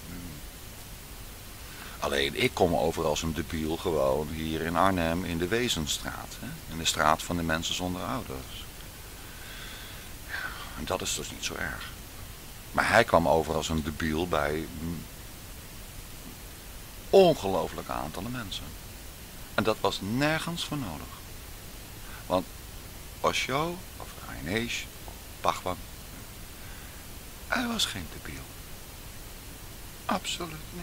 [SPEAKER 1] Alleen, ik kom over als een debiel gewoon hier in Arnhem in de Wezenstraat. Hè? In de straat van de mensen zonder ouders. En dat is dus niet zo erg. Maar hij kwam over als een debiel bij ongelooflijke aantallen mensen. En dat was nergens voor nodig. Want Osho, of Rainesh, of Bhagwan, hij was geen debiel. Absoluut niet.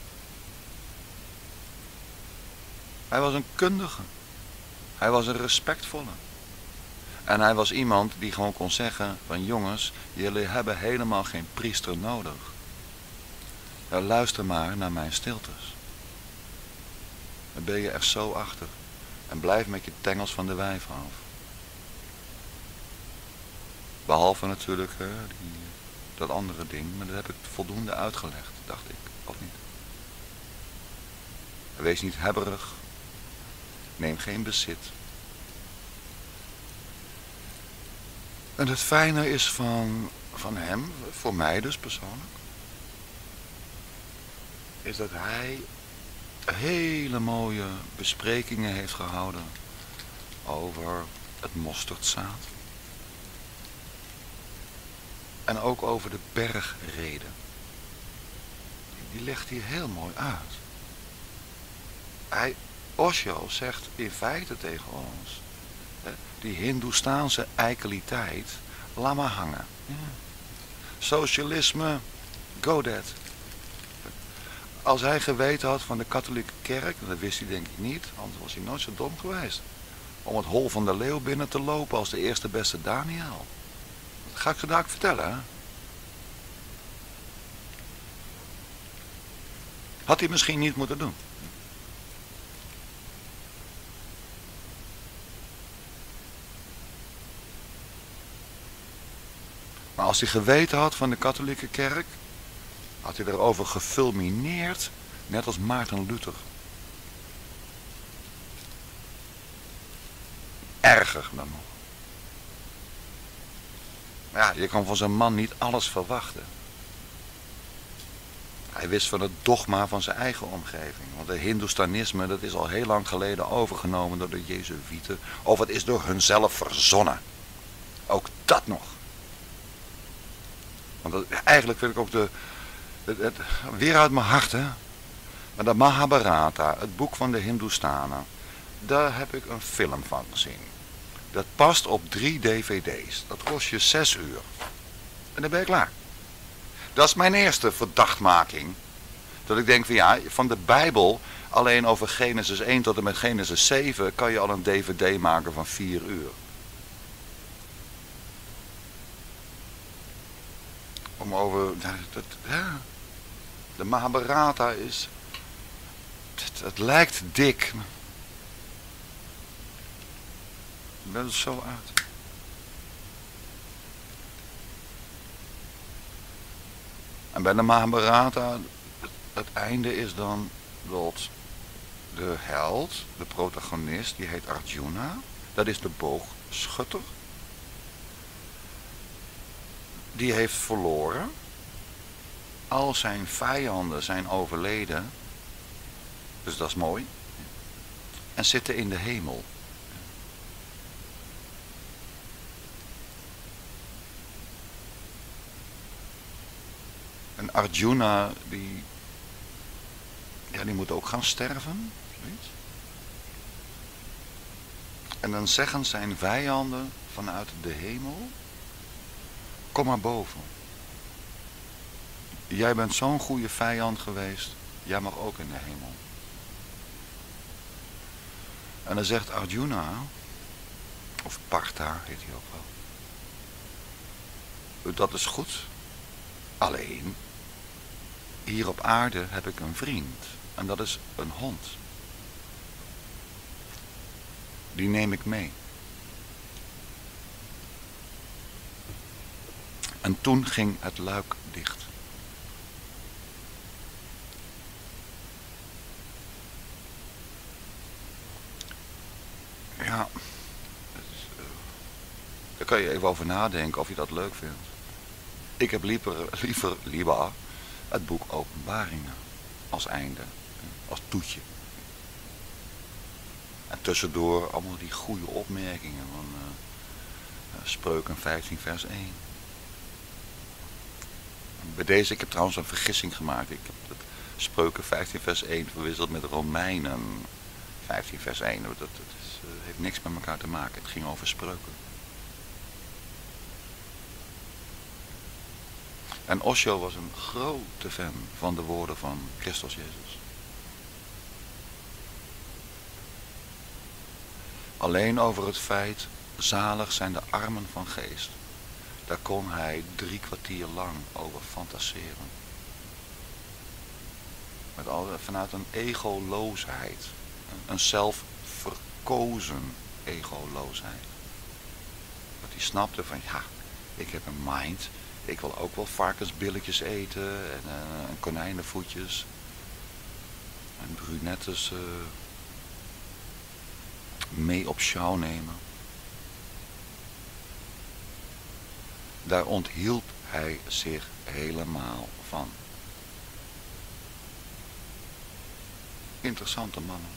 [SPEAKER 1] Hij was een kundige. Hij was een respectvolle. En hij was iemand die gewoon kon zeggen van jongens, jullie hebben helemaal geen priester nodig. Ja, luister maar naar mijn stiltes. Dan ben je er zo achter. En blijf met je tengels van de wijf af. Behalve natuurlijk hè, die, dat andere ding, maar dat heb ik voldoende uitgelegd, dacht ik, of niet? Wees niet hebberig. Neem geen bezit. En het fijne is van, van hem, voor mij dus persoonlijk, is dat hij hele mooie besprekingen heeft gehouden over het mosterdzaad. En ook over de bergreden. Die legt hij heel mooi uit. Hij, Osho zegt in feite tegen ons, die Hindoestaanse eikeliteit, laat maar hangen. Ja. Socialisme, go that. Als hij geweten had van de katholieke kerk, dat wist hij denk ik niet, anders was hij nooit zo dom geweest, om het hol van de leeuw binnen te lopen als de eerste beste Daniel. Dat ga ik zo dadelijk vertellen, hè? Had hij misschien niet moeten doen. Maar als hij geweten had van de katholieke kerk, had hij erover gefulmineerd, net als Maarten Luther. Erger dan nog. Maar ja, je kan van zo'n man niet alles verwachten. Hij wist van het dogma van zijn eigen omgeving. Want het Hindoestanisme, dat is al heel lang geleden overgenomen door de Jezuïeten. Of het is door hunzelf verzonnen. Ook dat nog. Want dat, eigenlijk vind ik ook de... Het, het, weer uit mijn hart, hè. Maar de Mahabharata, het boek van de Hindoestanen. Daar heb ik een film van gezien. Dat past op drie dvd's. Dat kost je zes uur. En dan ben je klaar. Dat is mijn eerste verdachtmaking. Dat ik denk van ja, van de Bijbel, alleen over Genesis één tot en met Genesis zeven, kan je al een dvd maken van vier uur. Om over, dat, ja, de Mahabharata is, het, het lijkt dik. Ik ben er zo uit. En bij de Mahabharata, het, het einde is dan dat de held, de protagonist, die heet Arjuna. Dat is de boogschutter. Die heeft verloren. Al zijn vijanden zijn overleden. Dus dat is mooi. En zitten in de hemel. En Arjuna, die, ja, die moet ook gaan sterven. Zoiets. En dan zeggen zijn vijanden vanuit de hemel, kom maar boven. Jij bent zo'n goede vijand geweest, jij mag ook in de hemel. En dan zegt Arjuna, of Partha heet hij ook wel, dat is goed. Alleen, hier op aarde heb ik een vriend. En dat is een hond. Die neem ik mee. En toen ging het luik dicht. Ja. Is, uh, daar kan je even over nadenken of je dat leuk vindt. Ik heb liever, liever, liever het boek Openbaringen als einde, als toetje. En tussendoor allemaal die goede opmerkingen van uh, Spreuken vijftien vers één. Bij deze, ik heb trouwens een vergissing gemaakt. Ik heb het Spreuken vijftien vers één verwisseld met Romeinen vijftien vers één. Dat, dat is, uh, heeft niks met elkaar te maken. Het ging over spreuken. En Osho was een grote fan van de woorden van Christus Jezus. Alleen over het feit, zalig zijn de armen van geest. Daar kon hij drie kwartier lang over fantaseren. Met al, vanuit een egoloosheid. Een zelfverkozen egoloosheid. Dat hij snapte van, ja, ik heb een mind. Ik wil ook wel varkensbilletjes eten. En, uh, en konijnenvoetjes. En brunettes uh, mee op sjouw nemen. Daar onthield hij zich helemaal van. Interessante mannen.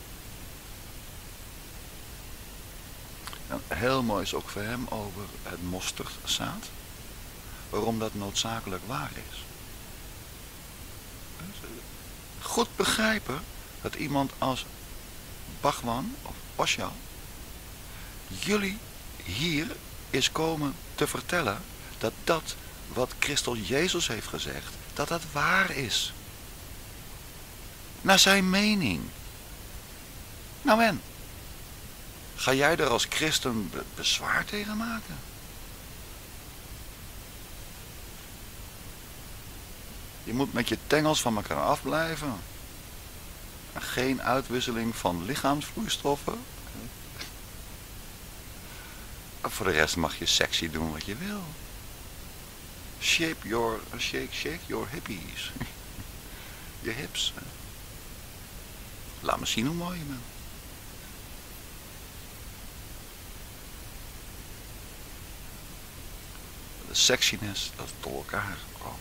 [SPEAKER 1] En heel mooi is ook voor hem over het mosterdzaad. Waarom dat noodzakelijk waar is. Goed begrijpen dat iemand als Bhagwan of Osho jullie hier is komen te vertellen dat dat wat Christus Jezus heeft gezegd, dat dat waar is. Naar zijn mening. Nou en? Ga jij er als christen be- bezwaar tegen maken? Je moet met je tengels van elkaar afblijven. En geen uitwisseling van lichaamsvloeistoffen. Voor de rest mag je sexy doen wat je wil. Shape your, shake, shake your hippies. Je hips. Laat me zien hoe mooi je bent. De sexiness, dat het door elkaar komen.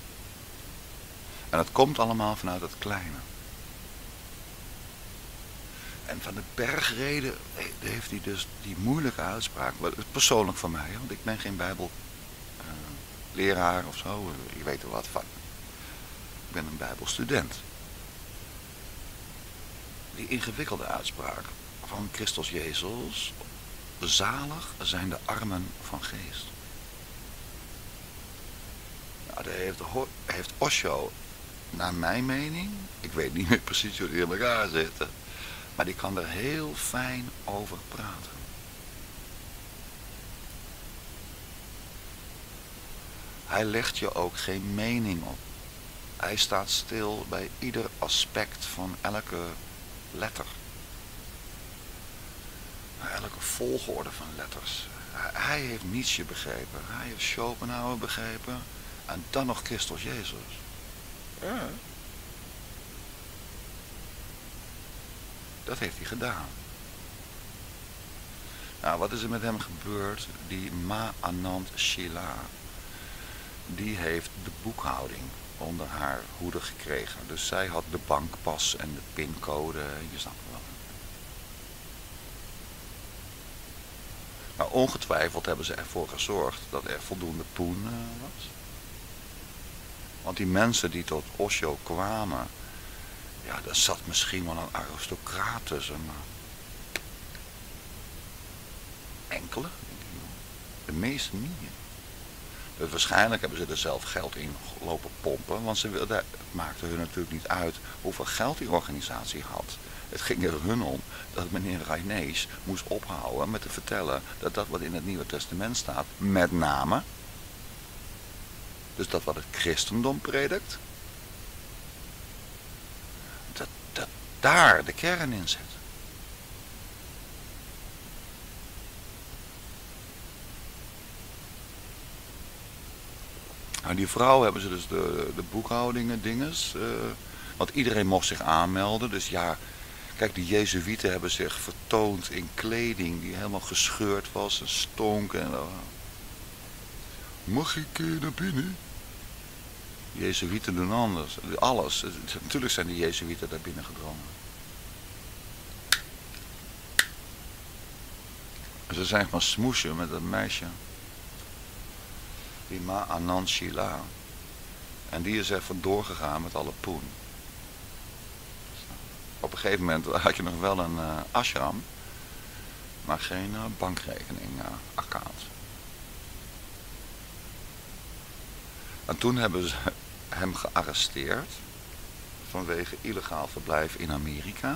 [SPEAKER 1] En het komt allemaal vanuit het kleine. En van de bergreden heeft hij dus die moeilijke uitspraak. Persoonlijk voor mij, want ik ben geen bijbelleraar uh, of zo. Ik weet er wat van. Ik ben een bijbelstudent. Die ingewikkelde uitspraak van Christus Jezus. Zalig zijn de armen van geest. Nou, daar heeft, heeft Osho, naar mijn mening, ik weet niet meer precies hoe die in elkaar zitten, maar die kan er heel fijn over praten. Hij legt je ook geen mening op. Hij staat stil bij ieder aspect van elke letter. Elke volgorde van letters. Hij heeft Nietzsche begrepen. Hij heeft Schopenhauer begrepen. En dan nog Christus Jezus. Ja. Dat heeft hij gedaan. Nou, wat is er met hem gebeurd? Die Ma Anand Sheela, die heeft de boekhouding onder haar hoede gekregen. Dus zij had de bankpas en de pincode, je snapt wel. Maar ongetwijfeld hebben ze ervoor gezorgd dat er voldoende poen uh, was. Want die mensen die tot Osho kwamen, ja, daar zat misschien wel een aristocraat tussen, maar enkele, de meeste niet. Dus waarschijnlijk hebben ze er zelf geld in lopen pompen, want ze wilden, het maakte hun natuurlijk niet uit hoeveel geld die organisatie had. Het ging er hun om dat meneer Rainees moest ophouden met te vertellen dat dat wat in het Nieuwe Testament staat, met name, dus dat wat het christendom predikt, dat, dat daar de kern in zit. Nou, die vrouw hebben ze dus de, de boekhoudingen, dinges, uh, want iedereen mocht zich aanmelden, dus ja. Kijk, de Jezuïeten hebben zich vertoond in kleding die helemaal gescheurd was en stonk. En, uh, mag ik uh, naar binnen? De Jezuïeten doen anders. Alles. Natuurlijk zijn de Jezuïeten daar binnen gedrongen. En ze zijn gaan smoesje met dat meisje. Die Ma Anand Sheela. En die is even doorgegaan met alle poen. Op een gegeven moment had je nog wel een uh, ashram, maar geen uh, bankrekening uh, account. En toen hebben ze hem gearresteerd vanwege illegaal verblijf in Amerika.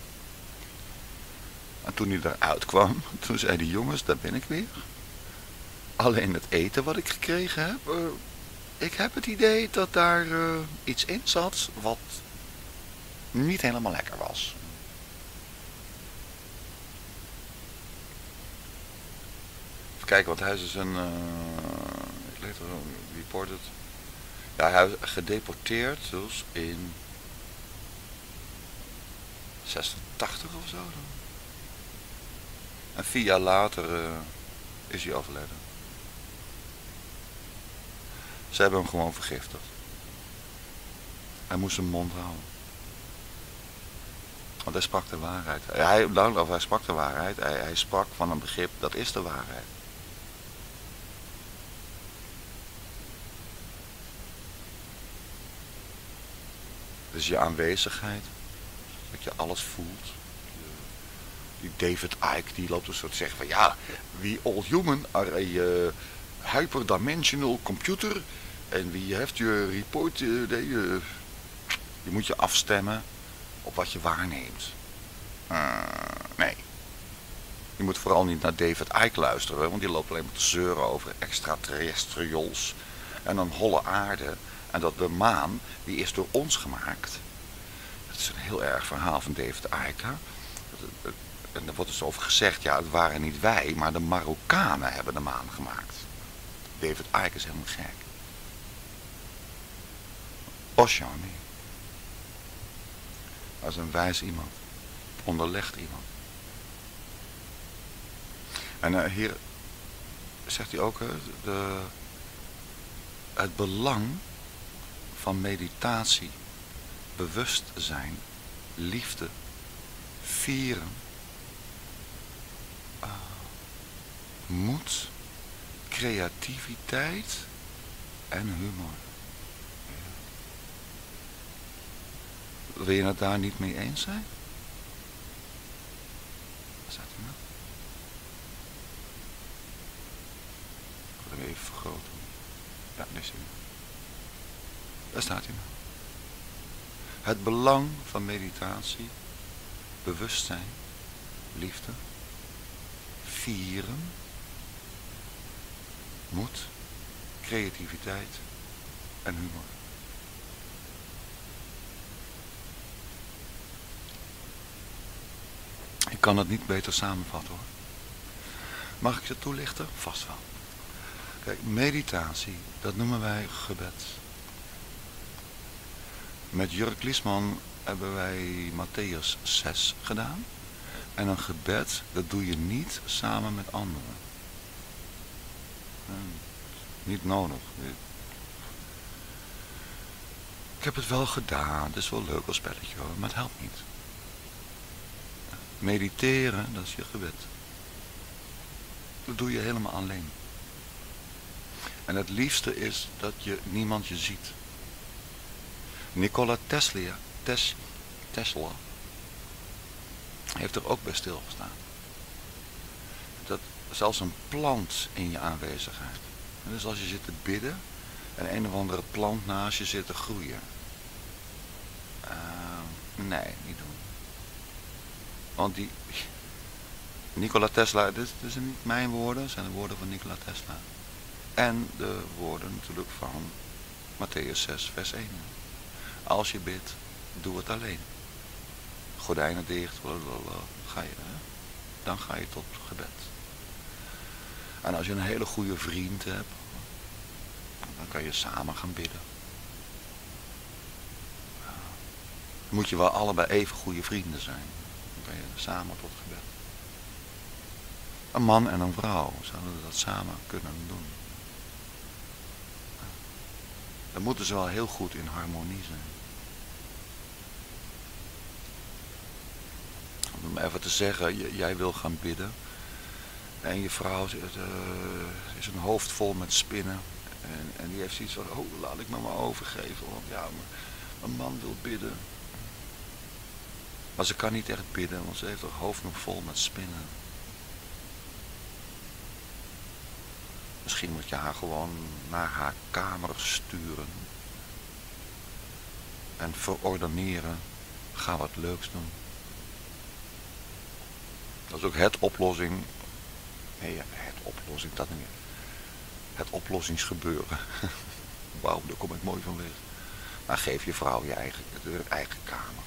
[SPEAKER 1] En toen hij eruit kwam, toen zei die jongens, daar ben ik weer. Alleen het eten wat ik gekregen heb, uh, ik heb het idee dat daar uh, iets in zat wat niet helemaal lekker was. Even kijken, want hij is dus een, uh, ik lees er reported. Ja, hij is gedeporteerd dus in zesentachtig of zo. En vier jaar later uh, is hij overleden. Ze hebben hem gewoon vergiftigd. Hij moest zijn mond houden. Want hij sprak de waarheid. Hij, nou, of hij sprak de waarheid. Hij, hij sprak van een begrip, dat is de waarheid. Dus je aanwezigheid. Dat je alles voelt. Die David Icke, die loopt een soort zeggen van ja, we all human are a uh, hyperdimensional computer. En wie heeft je report, uh, de, uh, je moet je afstemmen op wat je waarneemt. Uh, nee. Je moet vooral niet naar David Icke luisteren, want die loopt alleen maar te zeuren over extraterrestrials en een holle aarde. En dat de maan, die is door ons gemaakt. Dat is een heel erg verhaal van David Icke. En er wordt dus over gezegd, ja, het waren niet wij, maar de Marokkanen hebben de maan gemaakt. David Icke is helemaal gek. Osho niet. Dat is een wijs iemand. Onderlegd iemand. En uh, hier zegt hij ook, uh, de, het belang van meditatie, bewustzijn, liefde, vieren, uh, moed, creativiteit en humor. Wil je het daar niet mee eens zijn? Waar staat hij nou? Ik wil hem even vergroten. Ja, daar is hij. Daar staat hij nou. Het belang van meditatie, bewustzijn, liefde, vieren, moed, creativiteit en humor. Ik kan het niet beter samenvatten hoor. Mag ik ze toelichten? Vast wel. Kijk, meditatie, dat noemen wij gebed. Met Jurk Liesman hebben wij Matthäus zes gedaan. En een gebed, dat doe je niet samen met anderen. Hmm, niet nodig. Ik heb het wel gedaan, het is wel leuk als spelletje hoor, maar het helpt niet. Mediteren, dat is je gebed. Dat doe je helemaal alleen. En het liefste is dat je niemand je ziet. Nikola Tesla, Tes, Tesla heeft er ook bij stilgestaan. Dat zelfs een plant in je aanwezigheid. En dus als je zit te bidden en een of andere plant naast je zit te groeien. Uh, nee, niet doen. Want die Nikola Tesla, dit, dit zijn niet mijn woorden, het zijn de woorden van Nikola Tesla. En de woorden natuurlijk van Matthäus zes vers één. Als je bidt, doe het alleen. Gordijnen dicht, blablabla, ga je, hè? Dan ga je tot gebed. En als je een hele goede vriend hebt, dan kan je samen gaan bidden. Dan moet je wel allebei even goede vrienden zijn. Dan kan je samen tot gebed. Een man en een vrouw zouden dat samen kunnen doen. Dan moeten ze wel heel goed in harmonie zijn. Om even te zeggen, jij wil gaan bidden. En je vrouw uh, is een hoofd vol met spinnen. En, en die heeft zoiets van, oh laat ik me maar overgeven. Want ja, mijn man wil bidden. Maar ze kan niet echt bidden, want ze heeft haar hoofd nog vol met spinnen. Misschien moet je haar gewoon naar haar kamer sturen. En verordeneren. Ga wat leuks doen. Dat is ook het oplossing. Nee, ja, het oplossing, dat niet meer. Het oplossingsgebeuren. Wauw, daar kom ik mooi van weg. Maar geef je vrouw je eigen, je eigen kamer.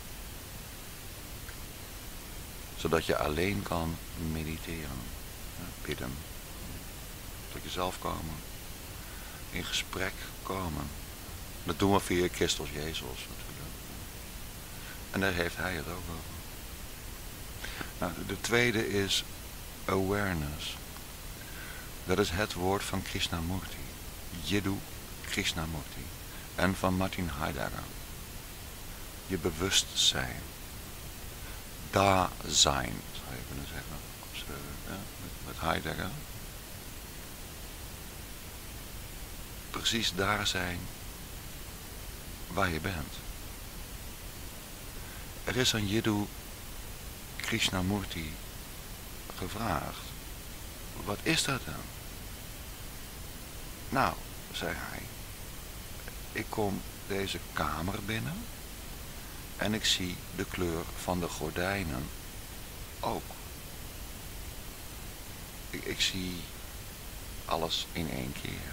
[SPEAKER 1] Zodat je alleen kan mediteren. Bidden. Tot jezelf komen. In gesprek komen. Dat doen we via Christus Jezus natuurlijk. En daar heeft hij het ook over. Nou, de tweede is awareness. Dat is het woord van Krishnamurti. Jiddu Krishnamurti. En van Martin Heidegger. Je bewustzijn. Daar zijn, zou je kunnen zeggen. Ja, met, met Heidegger. Precies daar zijn waar je bent. Er is aan Jiddu Krishnamurti gevraagd. Wat is dat dan? Nou, zei hij. Ik kom deze kamer binnen. En ik zie de kleur van de gordijnen ook. Ik, ik zie alles in één keer.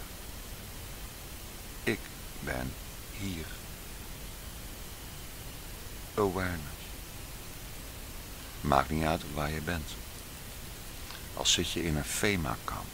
[SPEAKER 1] Ik ben hier. Awareness. Maakt niet uit waar je bent. Al zit je in een FEMA-kamp.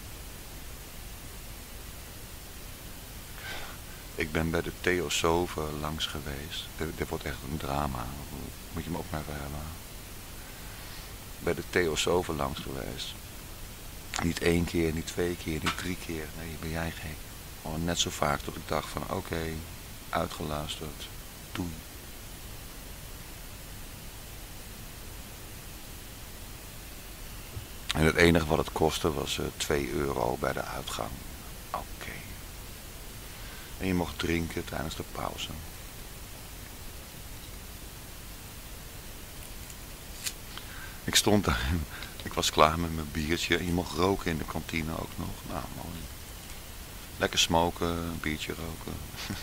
[SPEAKER 1] Ik ben bij de Theosofen langs geweest. Dit, dit wordt echt een drama. Moet je me ook maar even hebben. Bij de Theosofen langs geweest. Niet één keer, niet twee keer, niet drie keer. Nee, ben jij gek. Gewoon net zo vaak tot ik dacht van oké, okay, uitgeluisterd. Doei. En het enige wat het kostte was uh, twee euro bij de uitgang. Oké. Okay. En je mocht drinken tijdens de pauze. Ik stond daar en ik was klaar met mijn biertje. En je mocht roken in de kantine ook nog. Nou, mooi. Lekker smoken, een biertje roken.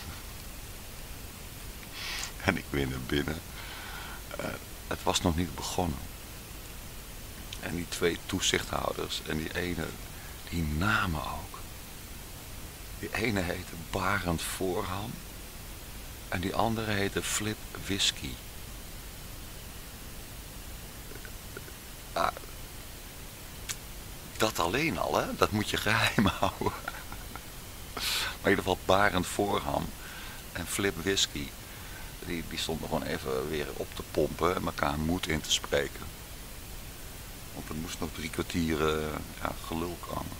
[SPEAKER 1] En ik ben er binnen. Uh, het was nog niet begonnen. En die twee toezichthouders en die ene, die namen ook. Die ene heette Barend Voorham en die andere heette Flip Whisky. Ah, dat alleen al, hè? Dat moet je geheim houden. Maar in ieder geval Barend Voorham en Flip Whisky, die, die stonden gewoon even weer op te pompen en elkaar moed in te spreken. Want er moest nog drie kwartier uh, ja, gelul komen.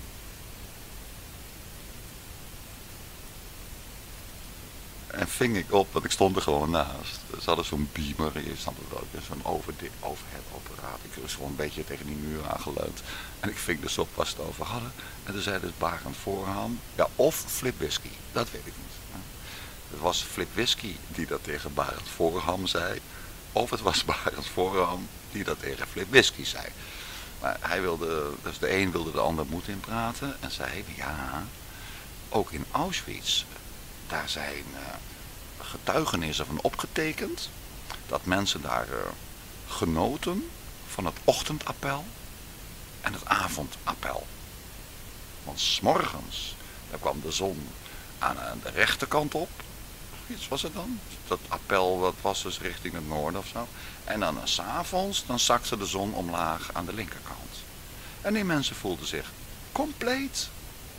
[SPEAKER 1] En ving ik op, want ik stond er gewoon naast. Ze hadden zo'n beamer, je snapt het wel, zo'n overhead-apparaat. Ik was gewoon een beetje tegen die muur aangeleund. En ik ving dus op waar ze het over hadden. En toen zei dus Barend Voorham, ja, of Flip Whisky, dat weet ik niet. Het was Flip Whisky die dat tegen Barend Voorham zei. Of het was Barend Voorham die dat tegen Flip Whisky zei. Maar hij wilde, dus de een wilde de ander moed in praten en zei, ja, ook in Auschwitz, daar zijn uh, getuigenissen van opgetekend, dat mensen daar uh, genoten van het ochtendappel en het avondappel. Want 's morgens, daar kwam de zon aan, aan de rechterkant op, iets was het dan, dat appel dat was dus richting het noorden of zo. En dan 's avonds, dan zakte de zon omlaag aan de linkerkant. En die mensen voelden zich compleet.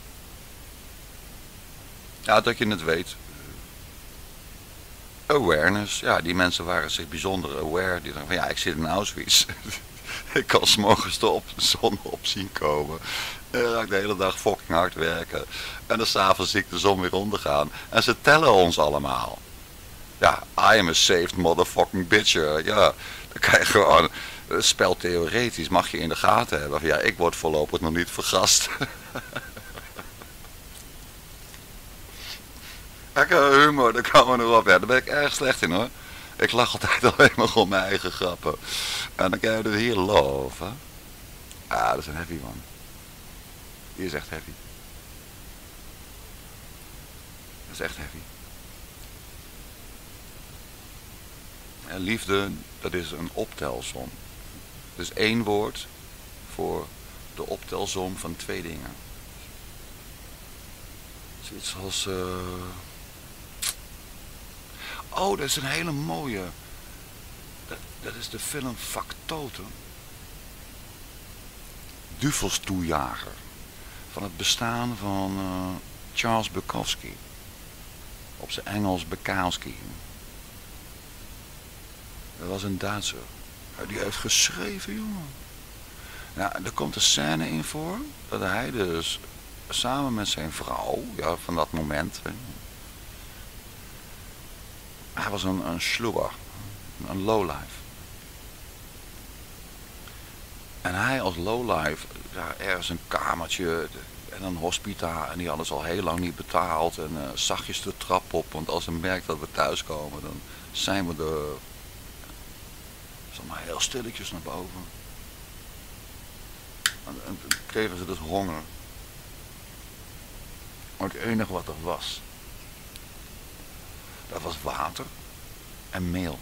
[SPEAKER 1] Ja, dat je het weet. Awareness. Ja, die mensen waren zich bijzonder aware. Die dachten van ja, ik zit in Auschwitz. Ik kan 's morgens de, op, de zon op zien komen. En dan ga ik de hele dag fucking hard werken. En dan 's avonds zie ik de zon weer ondergaan. En ze tellen ons allemaal. Ja, I am a saved motherfucking bitcher. Ja, dan kan je gewoon, speltheoretisch mag je in de gaten hebben. Ja, ik word voorlopig nog niet vergast. Lekker humor, daar komen we erop. Ja, daar ben ik erg slecht in hoor. Ik lach altijd alleen maar om mijn eigen grappen. En dan krijg je dus hier love. Hè? Ah, dat is een heavy one. Die is echt heavy. Dat is echt heavy. En liefde, dat is een optelsom. Het is één woord voor de optelsom van twee dingen. Zoiets als... Uh... Oh, dat is een hele mooie... Dat, dat is de film Factotum. Duvelstoejager. Van het bestaan van uh, Charles Bukowski. Op zijn Engels Bukowski. Dat was een Duitser. Die heeft geschreven, jongen. Nou, er komt een scène in voor. Dat hij dus samen met zijn vrouw. Ja, van dat moment. Hè, hij was een, een slubber. Een lowlife. En hij als lowlife. Ja, ergens een kamertje. En een hospita. En die hadden ze al heel lang niet betaald. En uh, zachtjes de trap op. Want als ze merkt dat we thuiskomen. Dan zijn we er... maar heel stilletjes naar boven. En, en toen kregen ze dus honger. Maar het enige wat er was, dat was water en meel.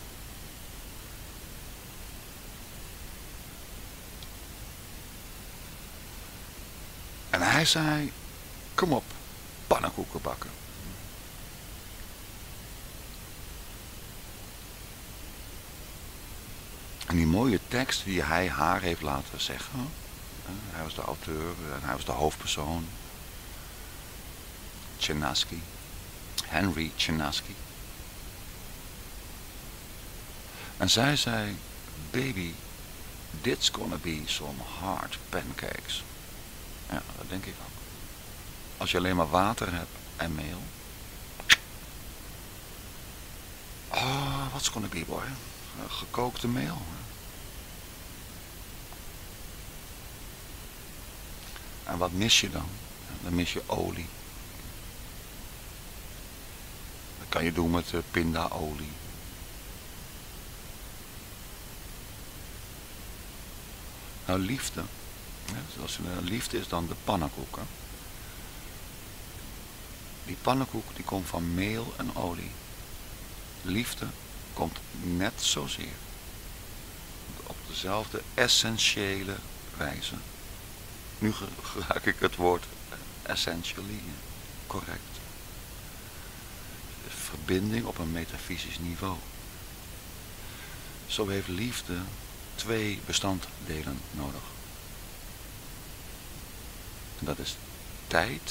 [SPEAKER 1] En hij zei, kom op, pannenkoeken bakken. En die mooie tekst die hij haar heeft laten zeggen. Hij was de auteur en hij was de hoofdpersoon. Chinaski. Henry Chinaski. En zij zei, baby, dit's gonna be some hard pancakes. Ja, dat denk ik ook. Als je alleen maar water hebt en meel. Oh, what's gonna be, boy? Gekookte meel. En wat mis je dan? Dan mis je olie. Dat kan je doen met uh, pindaolie. Nou, liefde. Ja, zoals uh, liefde is dan de pannenkoeken. Die pannenkoek die komt van meel en olie. Liefde komt net zozeer op dezelfde essentiële wijze. Nu gebruik ik het woord essentially, correct. Verbinding op een metafysisch niveau. Zo heeft liefde twee bestanddelen nodig. En dat is tijd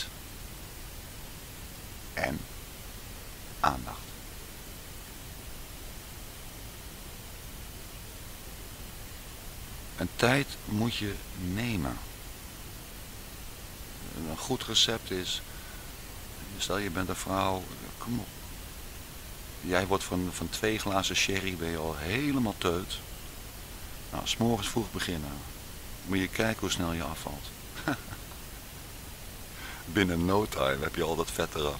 [SPEAKER 1] en aandacht. En tijd moet je nemen. Een goed recept is, stel je bent een vrouw, kom op. Jij wordt van, van twee glazen sherry, ben je al helemaal teut. Nou, 's morgens vroeg beginnen. Moet je kijken hoe snel je afvalt. Binnen no time heb je al dat vet eraf.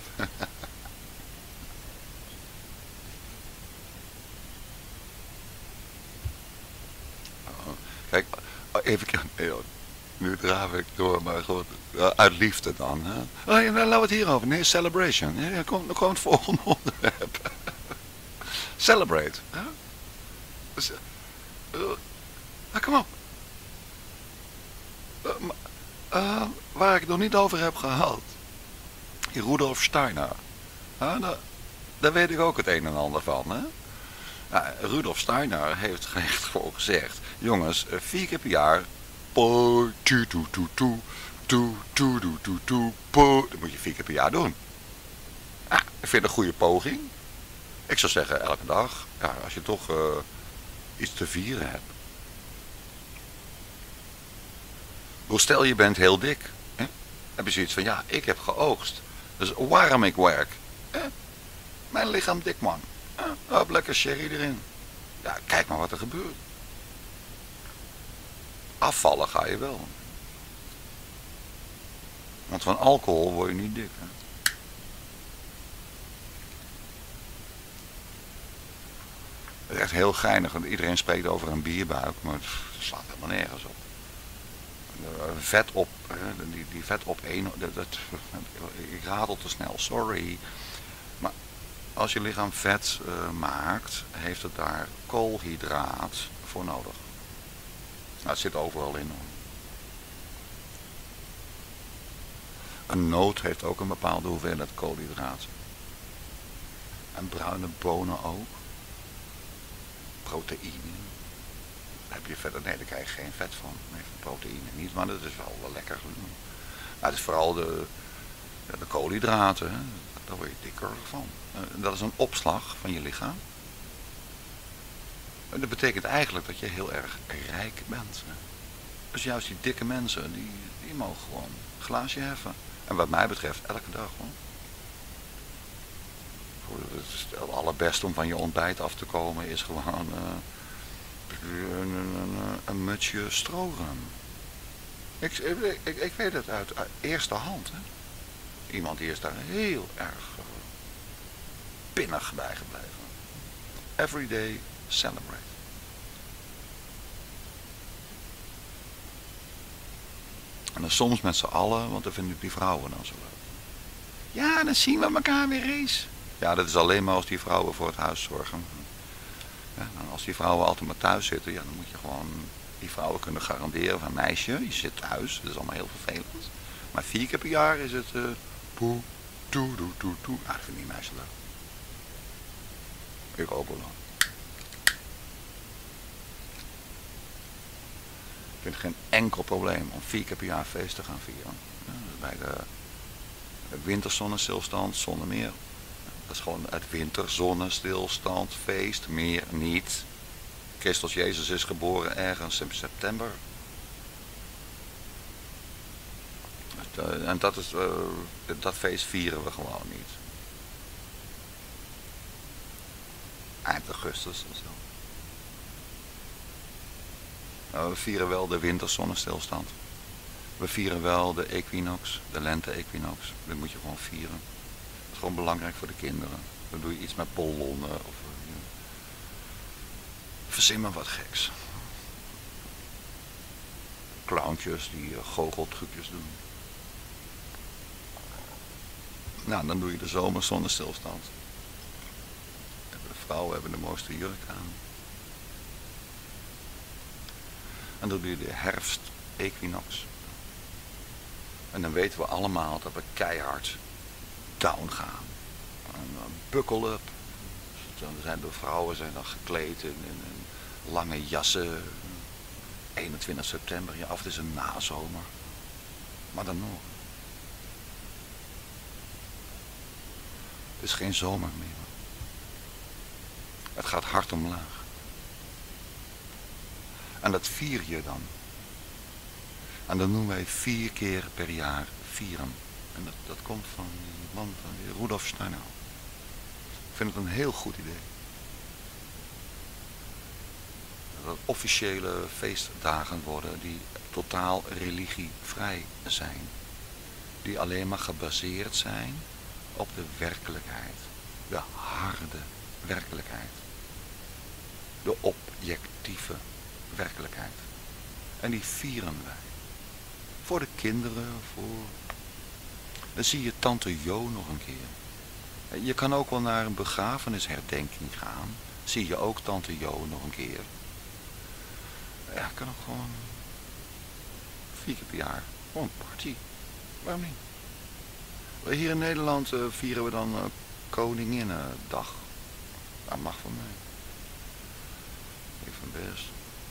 [SPEAKER 1] Kijk, even, nu draaf ik door, maar goed, uit liefde dan. Hè? Oh, ja, laten we het hierover. Nee, celebration. Ja, kom, dan komt het volgende onderwerp. Celebrate. Hè? Dus, uh, uh, kom op. Uh, uh, waar ik het nog niet over heb gehad. Die Rudolf Steiner. Uh, daar, daar weet ik ook het een en ander van. Hè? Nou, Rudolf Steiner heeft echt gewoon gezegd, jongens, vier keer per jaar, po, tu, tu, tu, tu, tu, tu, tu, tu, tu, po, dat moet je vier keer per jaar doen. Ja, ik vind het een goede poging. Ik zou zeggen, elke dag, ja, als je toch uh, iets te vieren hebt. Stel je bent heel dik, hè? Heb je zoiets van, ja, ik heb geoogst, dus waarom ik werk? Hè? Mijn lichaam dik, man. Ja, oh, lekker sherry erin. Ja, kijk maar wat er gebeurt. Afvallen ga je wel. Want van alcohol word je niet dik. Hè? Het is echt heel geinig, want iedereen spreekt over een bierbuik, maar het slaat helemaal nergens op. vet op, die, die vet op één, dat, dat, ik ratel te snel, sorry. Maar als je lichaam vet uh, maakt, heeft het daar koolhydraat voor nodig. Nou, het zit overal in. Een noot heeft ook een bepaalde hoeveelheid koolhydraten. En bruine bonen ook. Proteïne. Daar heb je verder, nee, daar krijg je geen vet van. Nee, van proteïne niet, maar dat is wel, wel lekker. Maar het is vooral de, de koolhydraten, hè. Daar word je dikker van. Dat is een opslag van je lichaam. En dat betekent eigenlijk dat je heel erg rijk bent. Dus juist die dikke mensen, die, die mogen gewoon een glaasje heffen. En wat mij betreft, elke dag hoor. Het allerbeste om van je ontbijt af te komen is gewoon uh, een, een, een, een mutsje strorum. Ik, ik, ik, ik weet het uit, uit eerste hand. Hè. Iemand die is daar heel erg uh, pinnig bij gebleven. Every day celebrate. En dan soms met z'n allen, want dan vind ik die vrouwen dan zo leuk. Ja, dan zien we elkaar weer eens. Ja, dat is alleen maar als die vrouwen voor het huis zorgen. Ja, als die vrouwen altijd maar thuis zitten, ja, dan moet je gewoon die vrouwen kunnen garanderen van meisje, je zit thuis, dat is allemaal heel vervelend. Maar vier keer per jaar is het uh, poe, toe, toe, toe, toe. Ah, dat vind ik die meisje leuk. Ik ook wel. Ik vind het geen enkel probleem om vier keer per jaar feest te gaan vieren. Ja, bij de winterzonnestilstand zonder meer. Dat is gewoon het winterzonnestilstand feest, meer niet. Christus Jezus is geboren ergens in september. En dat, is, uh, dat feest vieren we gewoon niet. Eind augustus of zo. Nou, we vieren wel de winterzonnestilstand. We vieren wel de equinox, de lente-equinox. Dat moet je gewoon vieren. Dat is gewoon belangrijk voor de kinderen. Dan doe je iets met ballonnen of uh, verzin maar wat geks. Clowntjes die uh, goocheltrucjes doen. Nou, dan doe je de zomerzonnestilstand. De vrouwen hebben de mooiste jurk aan. En dan doe je de herfst-equinox. En dan weten we allemaal dat we keihard down gaan. En dan buckle up. Dan zijn de vrouwen zijn dan gekleed in, in, in lange jassen. eenentwintig september, ja, of het is een nazomer. Maar dan nog. Het is geen zomer meer. Het gaat hard omlaag. En dat vier je dan. En dat noemen wij vier keer per jaar vieren. En dat, dat komt van die man, van die Rudolf Steiner. Ik vind het een heel goed idee. Dat het officiële feestdagen worden die totaal religievrij zijn. Die alleen maar gebaseerd zijn op de werkelijkheid. De harde werkelijkheid. De objectieve werkelijkheid. En die vieren wij. Voor de kinderen, voor... Dan zie je tante Jo nog een keer. Je kan ook wel naar een begrafenisherdenking gaan. Zie je ook tante Jo nog een keer. Ja, ik kan ook gewoon... Vier keer per jaar. Gewoon een party. Waarom niet? Hier in Nederland uh, vieren we dan uh, Koninginnedag. Dat mag van mij. Ik vind het best.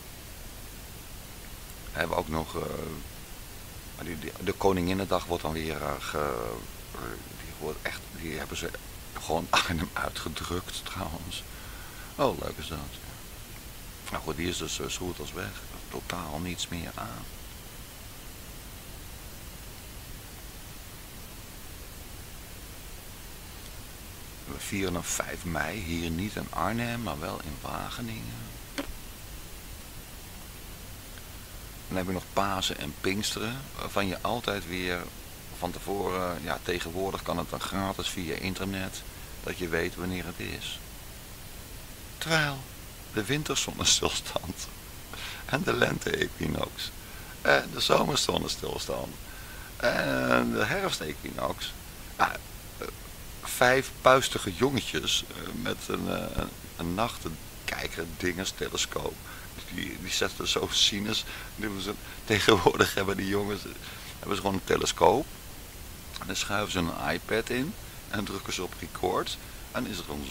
[SPEAKER 1] We hebben ook nog... Uh, die, die, de Koninginnedag wordt dan weer... Uh, ge, uh, die, wordt echt, die hebben ze gewoon Arnhem uitgedrukt trouwens. Oh, leuk is dat. Nou goed, die is dus uh, zo goed als weg. Totaal niets meer aan. We vieren op vijf mei, hier niet in Arnhem, maar wel in Wageningen. Dan heb je nog Pasen en Pinksteren, waarvan je altijd weer van tevoren, ja tegenwoordig kan het dan gratis via internet, dat je weet wanneer het is. Terwijl de winterzonnestilstand en de lente-equinox En de zomerstonden stilstaan. En de herfstequinox. Ah, vijf puistige jongetjes uh, met een, uh, een, een nachtenkijker dinges telescoop. Die, die zetten zo sinus. Tegenwoordig hebben die jongens hebben ze gewoon een telescoop. En dan schuiven ze een iPad in. En dan drukken ze op record. En dan is er een...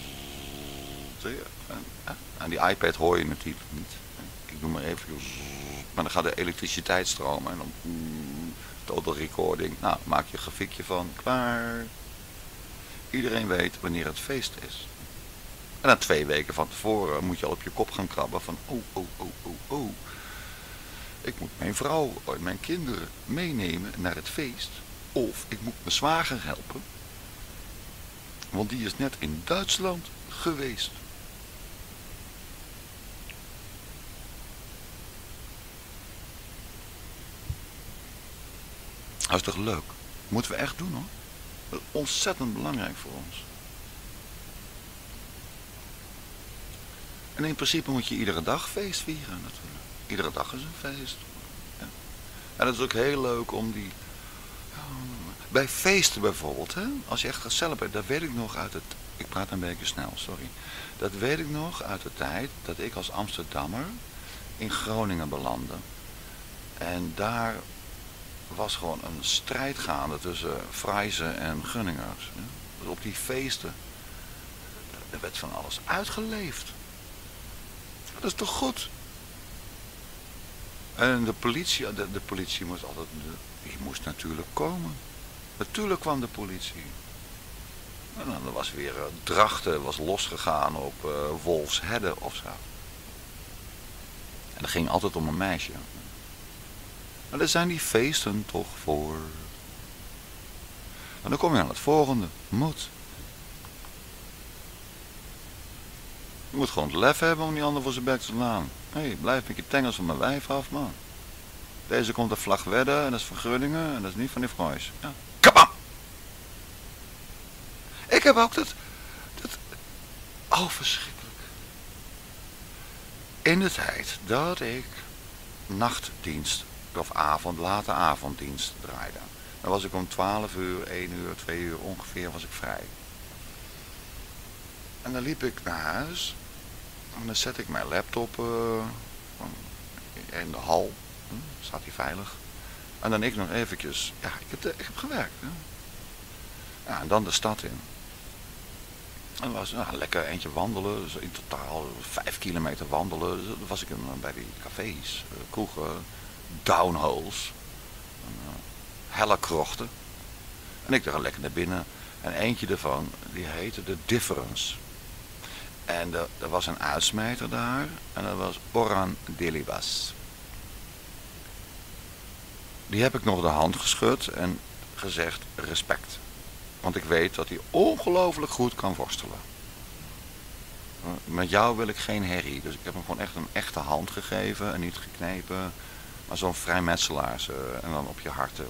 [SPEAKER 1] En, en die iPad hoor je natuurlijk niet. Ik doe maar even... Maar dan gaat de elektriciteit stromen. En dan... Total recording. Nou, maak je een grafiekje van. Klaar. Iedereen weet wanneer het feest is. En na twee weken van tevoren moet je al op je kop gaan krabben van... Oh, oh, oh, oh, oh. Ik moet mijn vrouw en mijn kinderen meenemen naar het feest. Of ik moet mijn zwager helpen. Want die is net in Duitsland geweest. Dat is toch leuk? Moeten we echt doen hoor. Dat is ontzettend belangrijk voor ons. En in principe moet je iedere dag feest vieren natuurlijk. Iedere dag is een feest. Ja. En het is ook heel leuk om die... Bij feesten bijvoorbeeld, hè? Als je echt gaat celebreren, dat weet ik nog uit het... Ik praat een beetje snel, sorry. Dat weet ik nog uit de tijd dat ik als Amsterdammer in Groningen belandde. En daar was gewoon een strijd gaande tussen Frijzen en Gunningers. Hè? Dus op die feesten, er werd van alles uitgeleefd. Dat is toch goed? En de politie, de, de politie moest altijd, die moest natuurlijk komen. Natuurlijk kwam de politie. En dan was weer uh, Drachten, was losgegaan op uh, Wolfshedde of zo. En dat ging altijd om een meisje. Maar daar zijn die feesten toch voor. En dan kom je aan het volgende. Moed. Je moet gewoon het lef hebben om die ander voor zijn bek te slaan. Hé, hey, blijf met je tengels van mijn wijf af, man. Deze komt de vlag wedden en dat is van Groningen en dat is niet van die Froys. Ja. Kabam! Ik heb ook dat... dat... Oh, verschrikkelijk. In de tijd dat ik nachtdienst, of avond, late avonddienst draaide. Dan was ik om twaalf uur, één uur, twee uur ongeveer was ik vrij. En dan liep ik naar huis. En dan zet ik mijn laptop uh, in de hal. Hm, staat hij veilig. En dan ik nog eventjes... Ja, ik heb, de, ik heb gewerkt. Hè. Ja, en dan de stad in. En was nou, lekker eentje wandelen. Dus in totaal vijf kilometer wandelen. Dus dan was ik in, bij die cafés, uh, kroegen, downholes. En, uh, helle krochten. En ik dacht lekker naar binnen. En eentje ervan, die heette The Difference. En er, er was een uitsmijter daar. En dat was Oran Delibas. Die heb ik nog de hand geschud en gezegd respect. Want ik weet dat hij ongelooflijk goed kan worstelen. Met jou wil ik geen herrie. Dus ik heb hem gewoon echt een echte hand gegeven. En niet geknepen. Maar zo'n vrijmetselaars. En dan op je harten.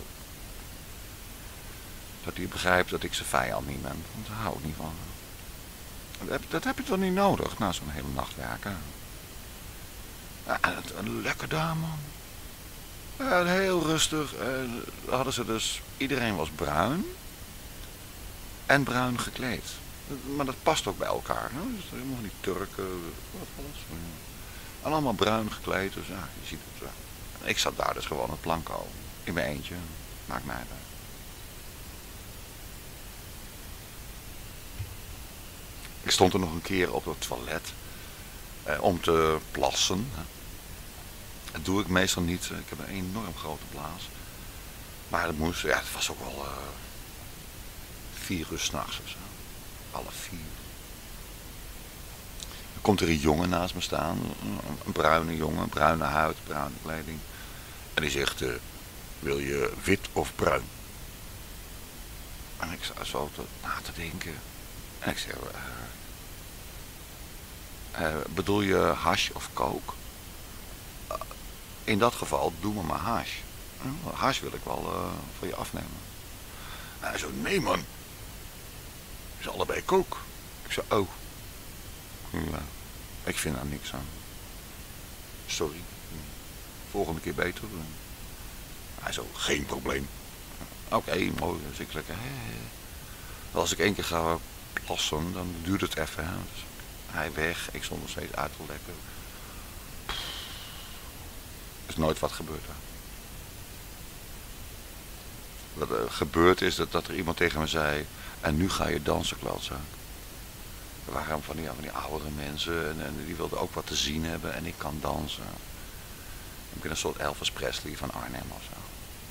[SPEAKER 1] Dat hij begrijpt dat ik zijn vijand niet ben. Want daar hou ik niet van. Dat heb, dat heb je toch niet nodig na zo'n hele nacht werken. Ja, een lekker daar, man. Ja, heel rustig. Uh, hadden ze dus... Iedereen was bruin. En bruin gekleed. Maar dat past ook bij elkaar. Hè? Dus helemaal van die Turken. Wat alles. En allemaal bruin gekleed. Dus ja, je ziet het. Uh. Ik zat daar dus gewoon op planko. In mijn eentje. Maakt mij uit. Ik stond er nog een keer op het toilet. Eh, om te plassen. Dat doe ik meestal niet. Ik heb een enorm grote blaas. Maar het moest. Ja, het was ook wel... Uh, vier uur s'nachts of zo. Half vier. Dan komt er een jongen naast me staan. Een bruine jongen. Bruine huid, bruine kleding. En die zegt... Uh, wil je wit of bruin? En ik zat zo te, na te denken. En ik zeg... Uh, Uh, bedoel je hash of coke? Uh, in dat geval, doe me maar hash. Uh, hash wil ik wel uh, voor je afnemen. En hij zo, nee man. Het is allebei coke. Ik zei, oh. Ja, ik vind daar niks aan. Sorry. volgende keer beter doen. Hij zo, geen probleem. Oké, okay, mooi. Dus ik lekker, hè. Als ik één keer ga plassen, dan duurt het even. Hè. Dus hij weg, ik stond nog steeds uit te lekken. Er is nooit wat gebeurd. Hè. Wat er gebeurd is dat, dat er iemand tegen me zei, en nu ga je dansen, klootzak. Er waren van die, van die oudere mensen en, en die wilden ook wat te zien hebben en ik kan dansen. Ik ben een soort Elvis Presley van Arnhem of zo.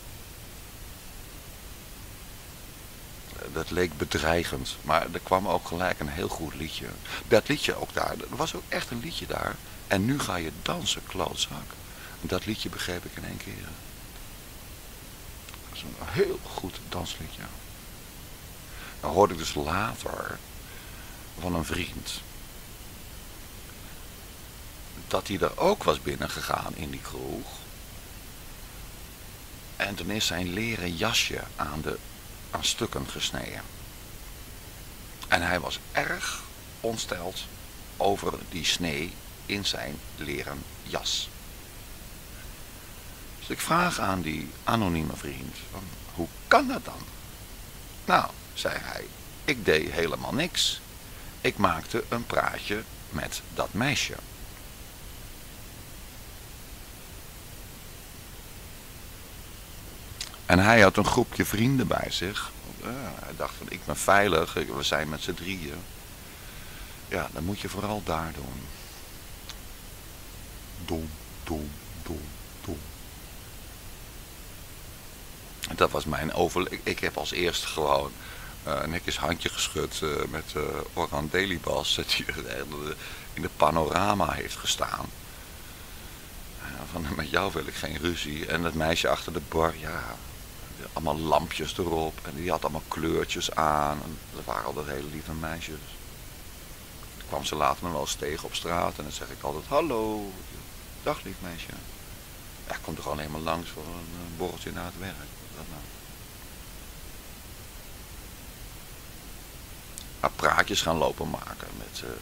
[SPEAKER 1] Dat leek bedreigend, maar er kwam ook gelijk een heel goed liedje. Dat liedje ook daar, er was ook echt een liedje daar. En nu ga je dansen, klootzak. En dat liedje begreep ik in één keer. Dat is een heel goed dansliedje. Dan hoorde ik dus later van een vriend dat hij er ook was binnengegaan in die kroeg. En toen is zijn leren jasje aan, de, aan stukken gesneden. En hij was erg ontsteld over die snee in zijn leren jas. Dus ik vraag aan die anonieme vriend, van, hoe kan dat dan? Nou, zei hij, ik deed helemaal niks. Ik maakte een praatje met dat meisje. En hij had een groepje vrienden bij zich. Ja, hij dacht van, ik ben veilig, we zijn met z'n drieën. Ja, dan moet je vooral daar doen. Dom, dom, dom, dom. En dat was mijn over... Ik, ik heb als eerst gewoon uh, netjes handje geschud uh, met uh, Orhan Delibas, die in de panorama heeft gestaan. Uh, van, met jou wil ik geen ruzie. En dat meisje achter de bar, ja, allemaal lampjes erop. En die had allemaal kleurtjes aan. En dat waren altijd hele lieve meisjes. Toen kwam ze later nog wel eens tegen op straat. En dan zeg ik altijd, hallo, dag lief meisje. Ja, ik kom er gewoon helemaal langs voor een borreltje na het werk. Dat nou. Maar praatjes gaan lopen maken met uh,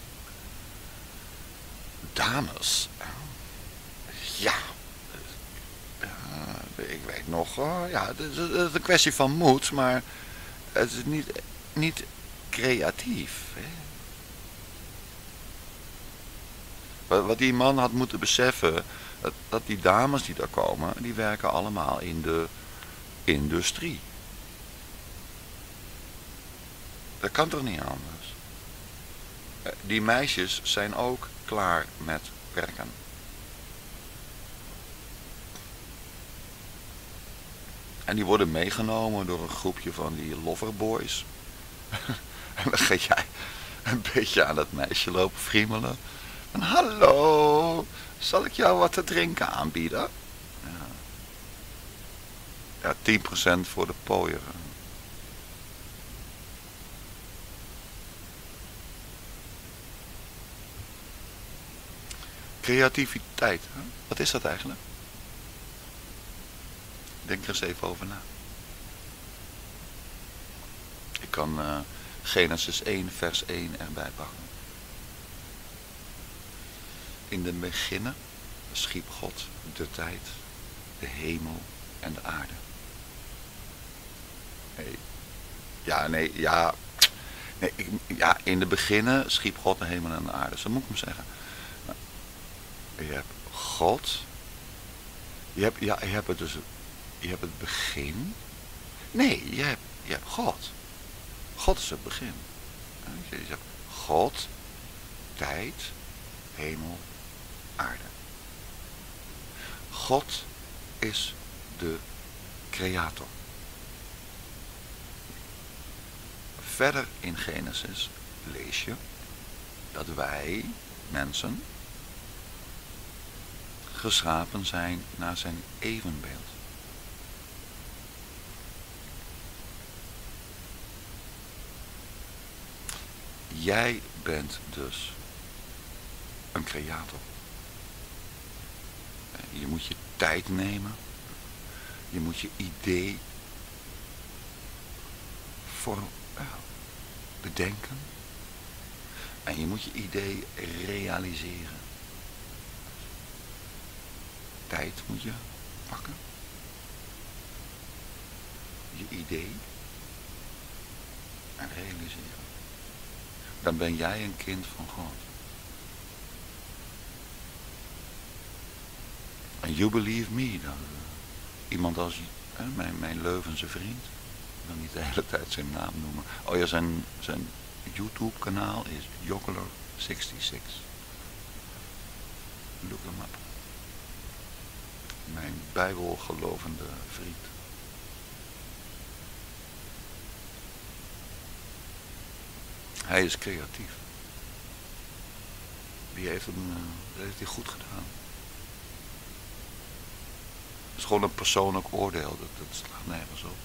[SPEAKER 1] dames. Ja, uh, ik weet nog, uh, ja, het is, het is een kwestie van moed, maar het is niet, niet creatief. Hè? Wat, wat die man had moeten beseffen, dat, dat die dames die daar komen, die werken allemaal in de industrie. Dat kan toch niet anders? Die meisjes zijn ook klaar met werken. En die worden meegenomen door een groepje van die loverboys. En dan ga jij een beetje aan dat meisje lopen friemelen. En hallo, zal ik jou wat te drinken aanbieden? Ja, ja tien procent voor de pooieren. Creativiteit, hè? Wat is dat eigenlijk? Denk er eens even over na. Ik kan uh, Genesis één vers één erbij pakken. In de beginnen schiep God de tijd, de hemel en de aarde. Nee. Ja, nee, ja. Nee, ik, ja, in de beginnen schiep God de hemel en de aarde. Zo moet ik hem zeggen. Je hebt God. Je hebt, ja, je hebt het dus. Je hebt het begin. Nee, je hebt, je hebt God. God is het begin. Je hebt God, tijd, hemel, aarde. God is de creator. Verder in Genesis lees je dat wij, mensen, geschapen zijn naar zijn evenbeeld. Jij bent dus een creator. Je moet je tijd nemen. Je moet je idee voor, uh, bedenken. En je moet je idee realiseren. tijd moet je pakken. Je idee. En realiseren. Dan ben jij een kind van God. En you believe me. Dan, iemand als hè, mijn, mijn Leuvense vriend. Ik wil niet de hele tijd zijn naam noemen. Oh ja, zijn, zijn YouTube kanaal is Joggler zesenzestig. Look hem up. Mijn bijbelgelovende vriend. Hij is creatief. Die heeft hem, uh, dat heeft hij goed gedaan. Het is gewoon een persoonlijk oordeel. Dat, dat slaat nergens op.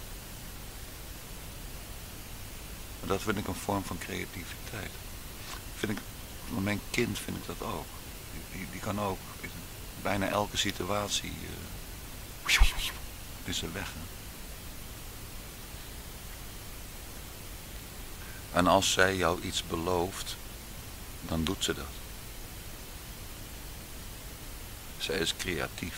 [SPEAKER 1] Maar dat vind ik een vorm van creativiteit. Vind ik, met mijn kind vind ik dat ook. Die, die, die kan ook in bijna elke situatie uh, is er weg. Hè? En als zij jou iets belooft, dan doet ze dat. Zij is creatief.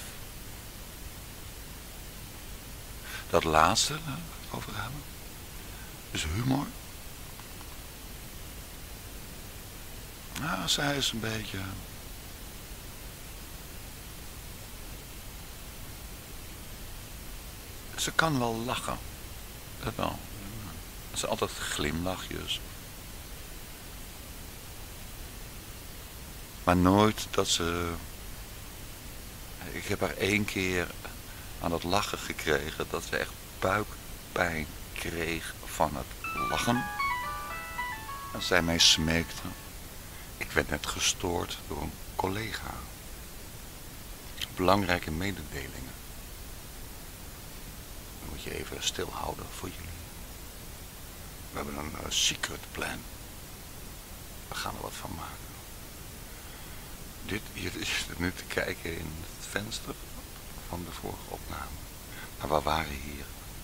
[SPEAKER 1] Dat laatste, waar we het over hebben, is humor. Nou, zij is een beetje... Ze kan wel lachen. Dat wel. Ze is altijd glimlachjes. Maar nooit dat ze... Ik heb haar één keer aan het lachen gekregen dat ze echt buikpijn kreeg van het lachen. En zij mij smeekte. Ik werd net gestoord door een collega. Belangrijke mededelingen. Dan moet je even stilhouden voor jullie. We hebben een uh, secret plan. We gaan er wat van maken. Dit hier is nu te kijken in het venster van de vorige opname. Maar we waren hier.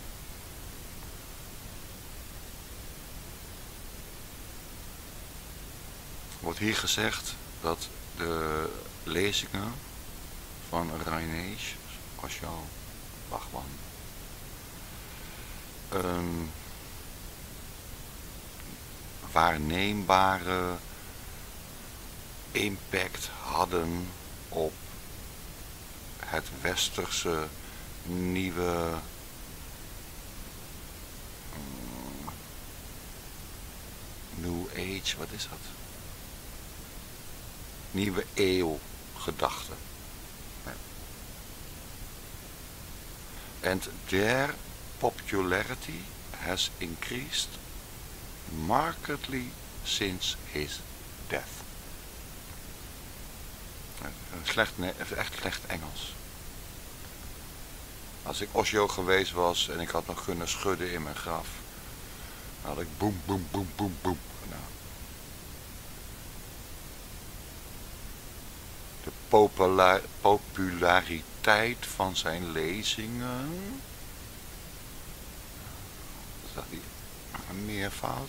[SPEAKER 1] Er wordt hier gezegd dat de lezingen van Rainesh, Osho, Bhagwan, een waarneembare impact hadden op het westerse nieuwe um, New Age, wat is dat? Nieuwe eeuw gedachte. And their popularity has increased markedly since his death. Slecht, nee, echt slecht Engels. Als ik Osho geweest was en ik had nog kunnen schudden in mijn graf, dan had ik boem, boem, boem, boem, boem gedaan. De popula populariteit van zijn lezingen. Is dat die een meervoud?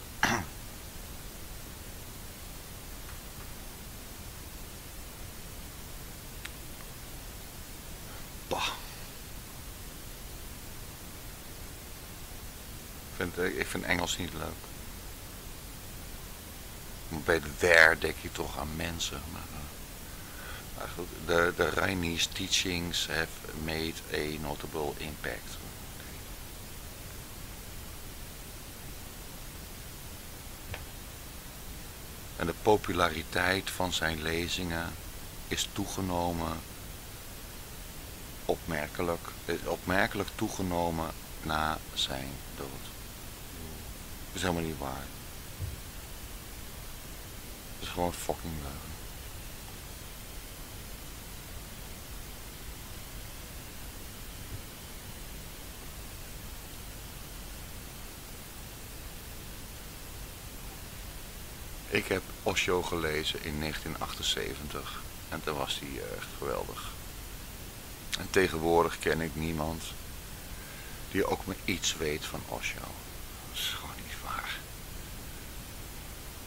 [SPEAKER 1] Bah. Ik vind, ik vind Engels niet leuk. Bij de there denk je toch aan mensen. Maar, maar goed, de, de Rainesh teachings have made a notable impact. En de populariteit van zijn lezingen is toegenomen, opmerkelijk, is opmerkelijk toegenomen na zijn dood. Dat is helemaal niet waar. Het is gewoon fucking leugen. Ik heb Osho gelezen in negentien achtenzeventig en toen was hij echt geweldig. En tegenwoordig ken ik niemand die ook maar iets weet van Osho. Dat is gewoon niet waar.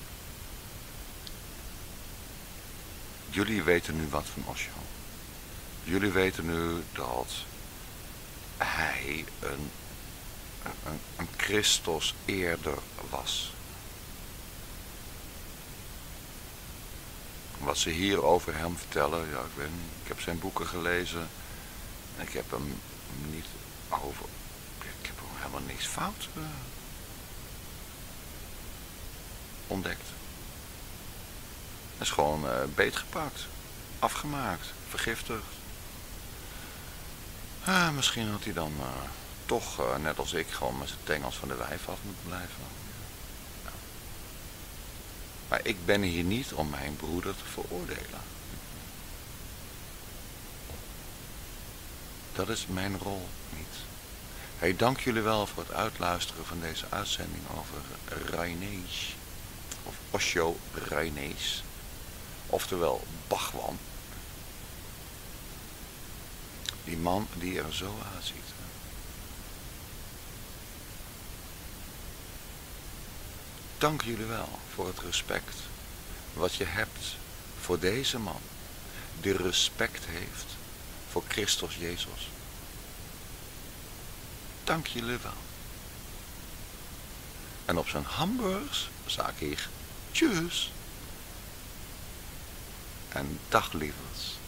[SPEAKER 1] Jullie weten nu wat van Osho. Jullie weten nu dat hij een, een, een Christus eerder was. Wat ze hier over hem vertellen, ja, ik weet niet, ik heb zijn boeken gelezen en ik heb hem niet over, ik heb hem helemaal niks fout uh, ontdekt. Hij is gewoon uh, beetgepakt, afgemaakt, vergiftigd. Ah, misschien had hij dan uh, toch, uh, net als ik, gewoon met zijn tengels van de wijf af moeten blijven. Ja. Maar ik ben hier niet om mijn broeder te veroordelen. Dat is mijn rol niet. Hey, dank jullie wel voor het uitluisteren van deze uitzending over Rainees. Of Osho Rainees. Oftewel Bhagwan. Die man die er zo uitziet. Dank jullie wel voor het respect wat je hebt voor deze man. Die respect heeft voor Christus Jezus. Dank jullie wel. En op zijn hamburgers sag ik tjus. En dag lievers.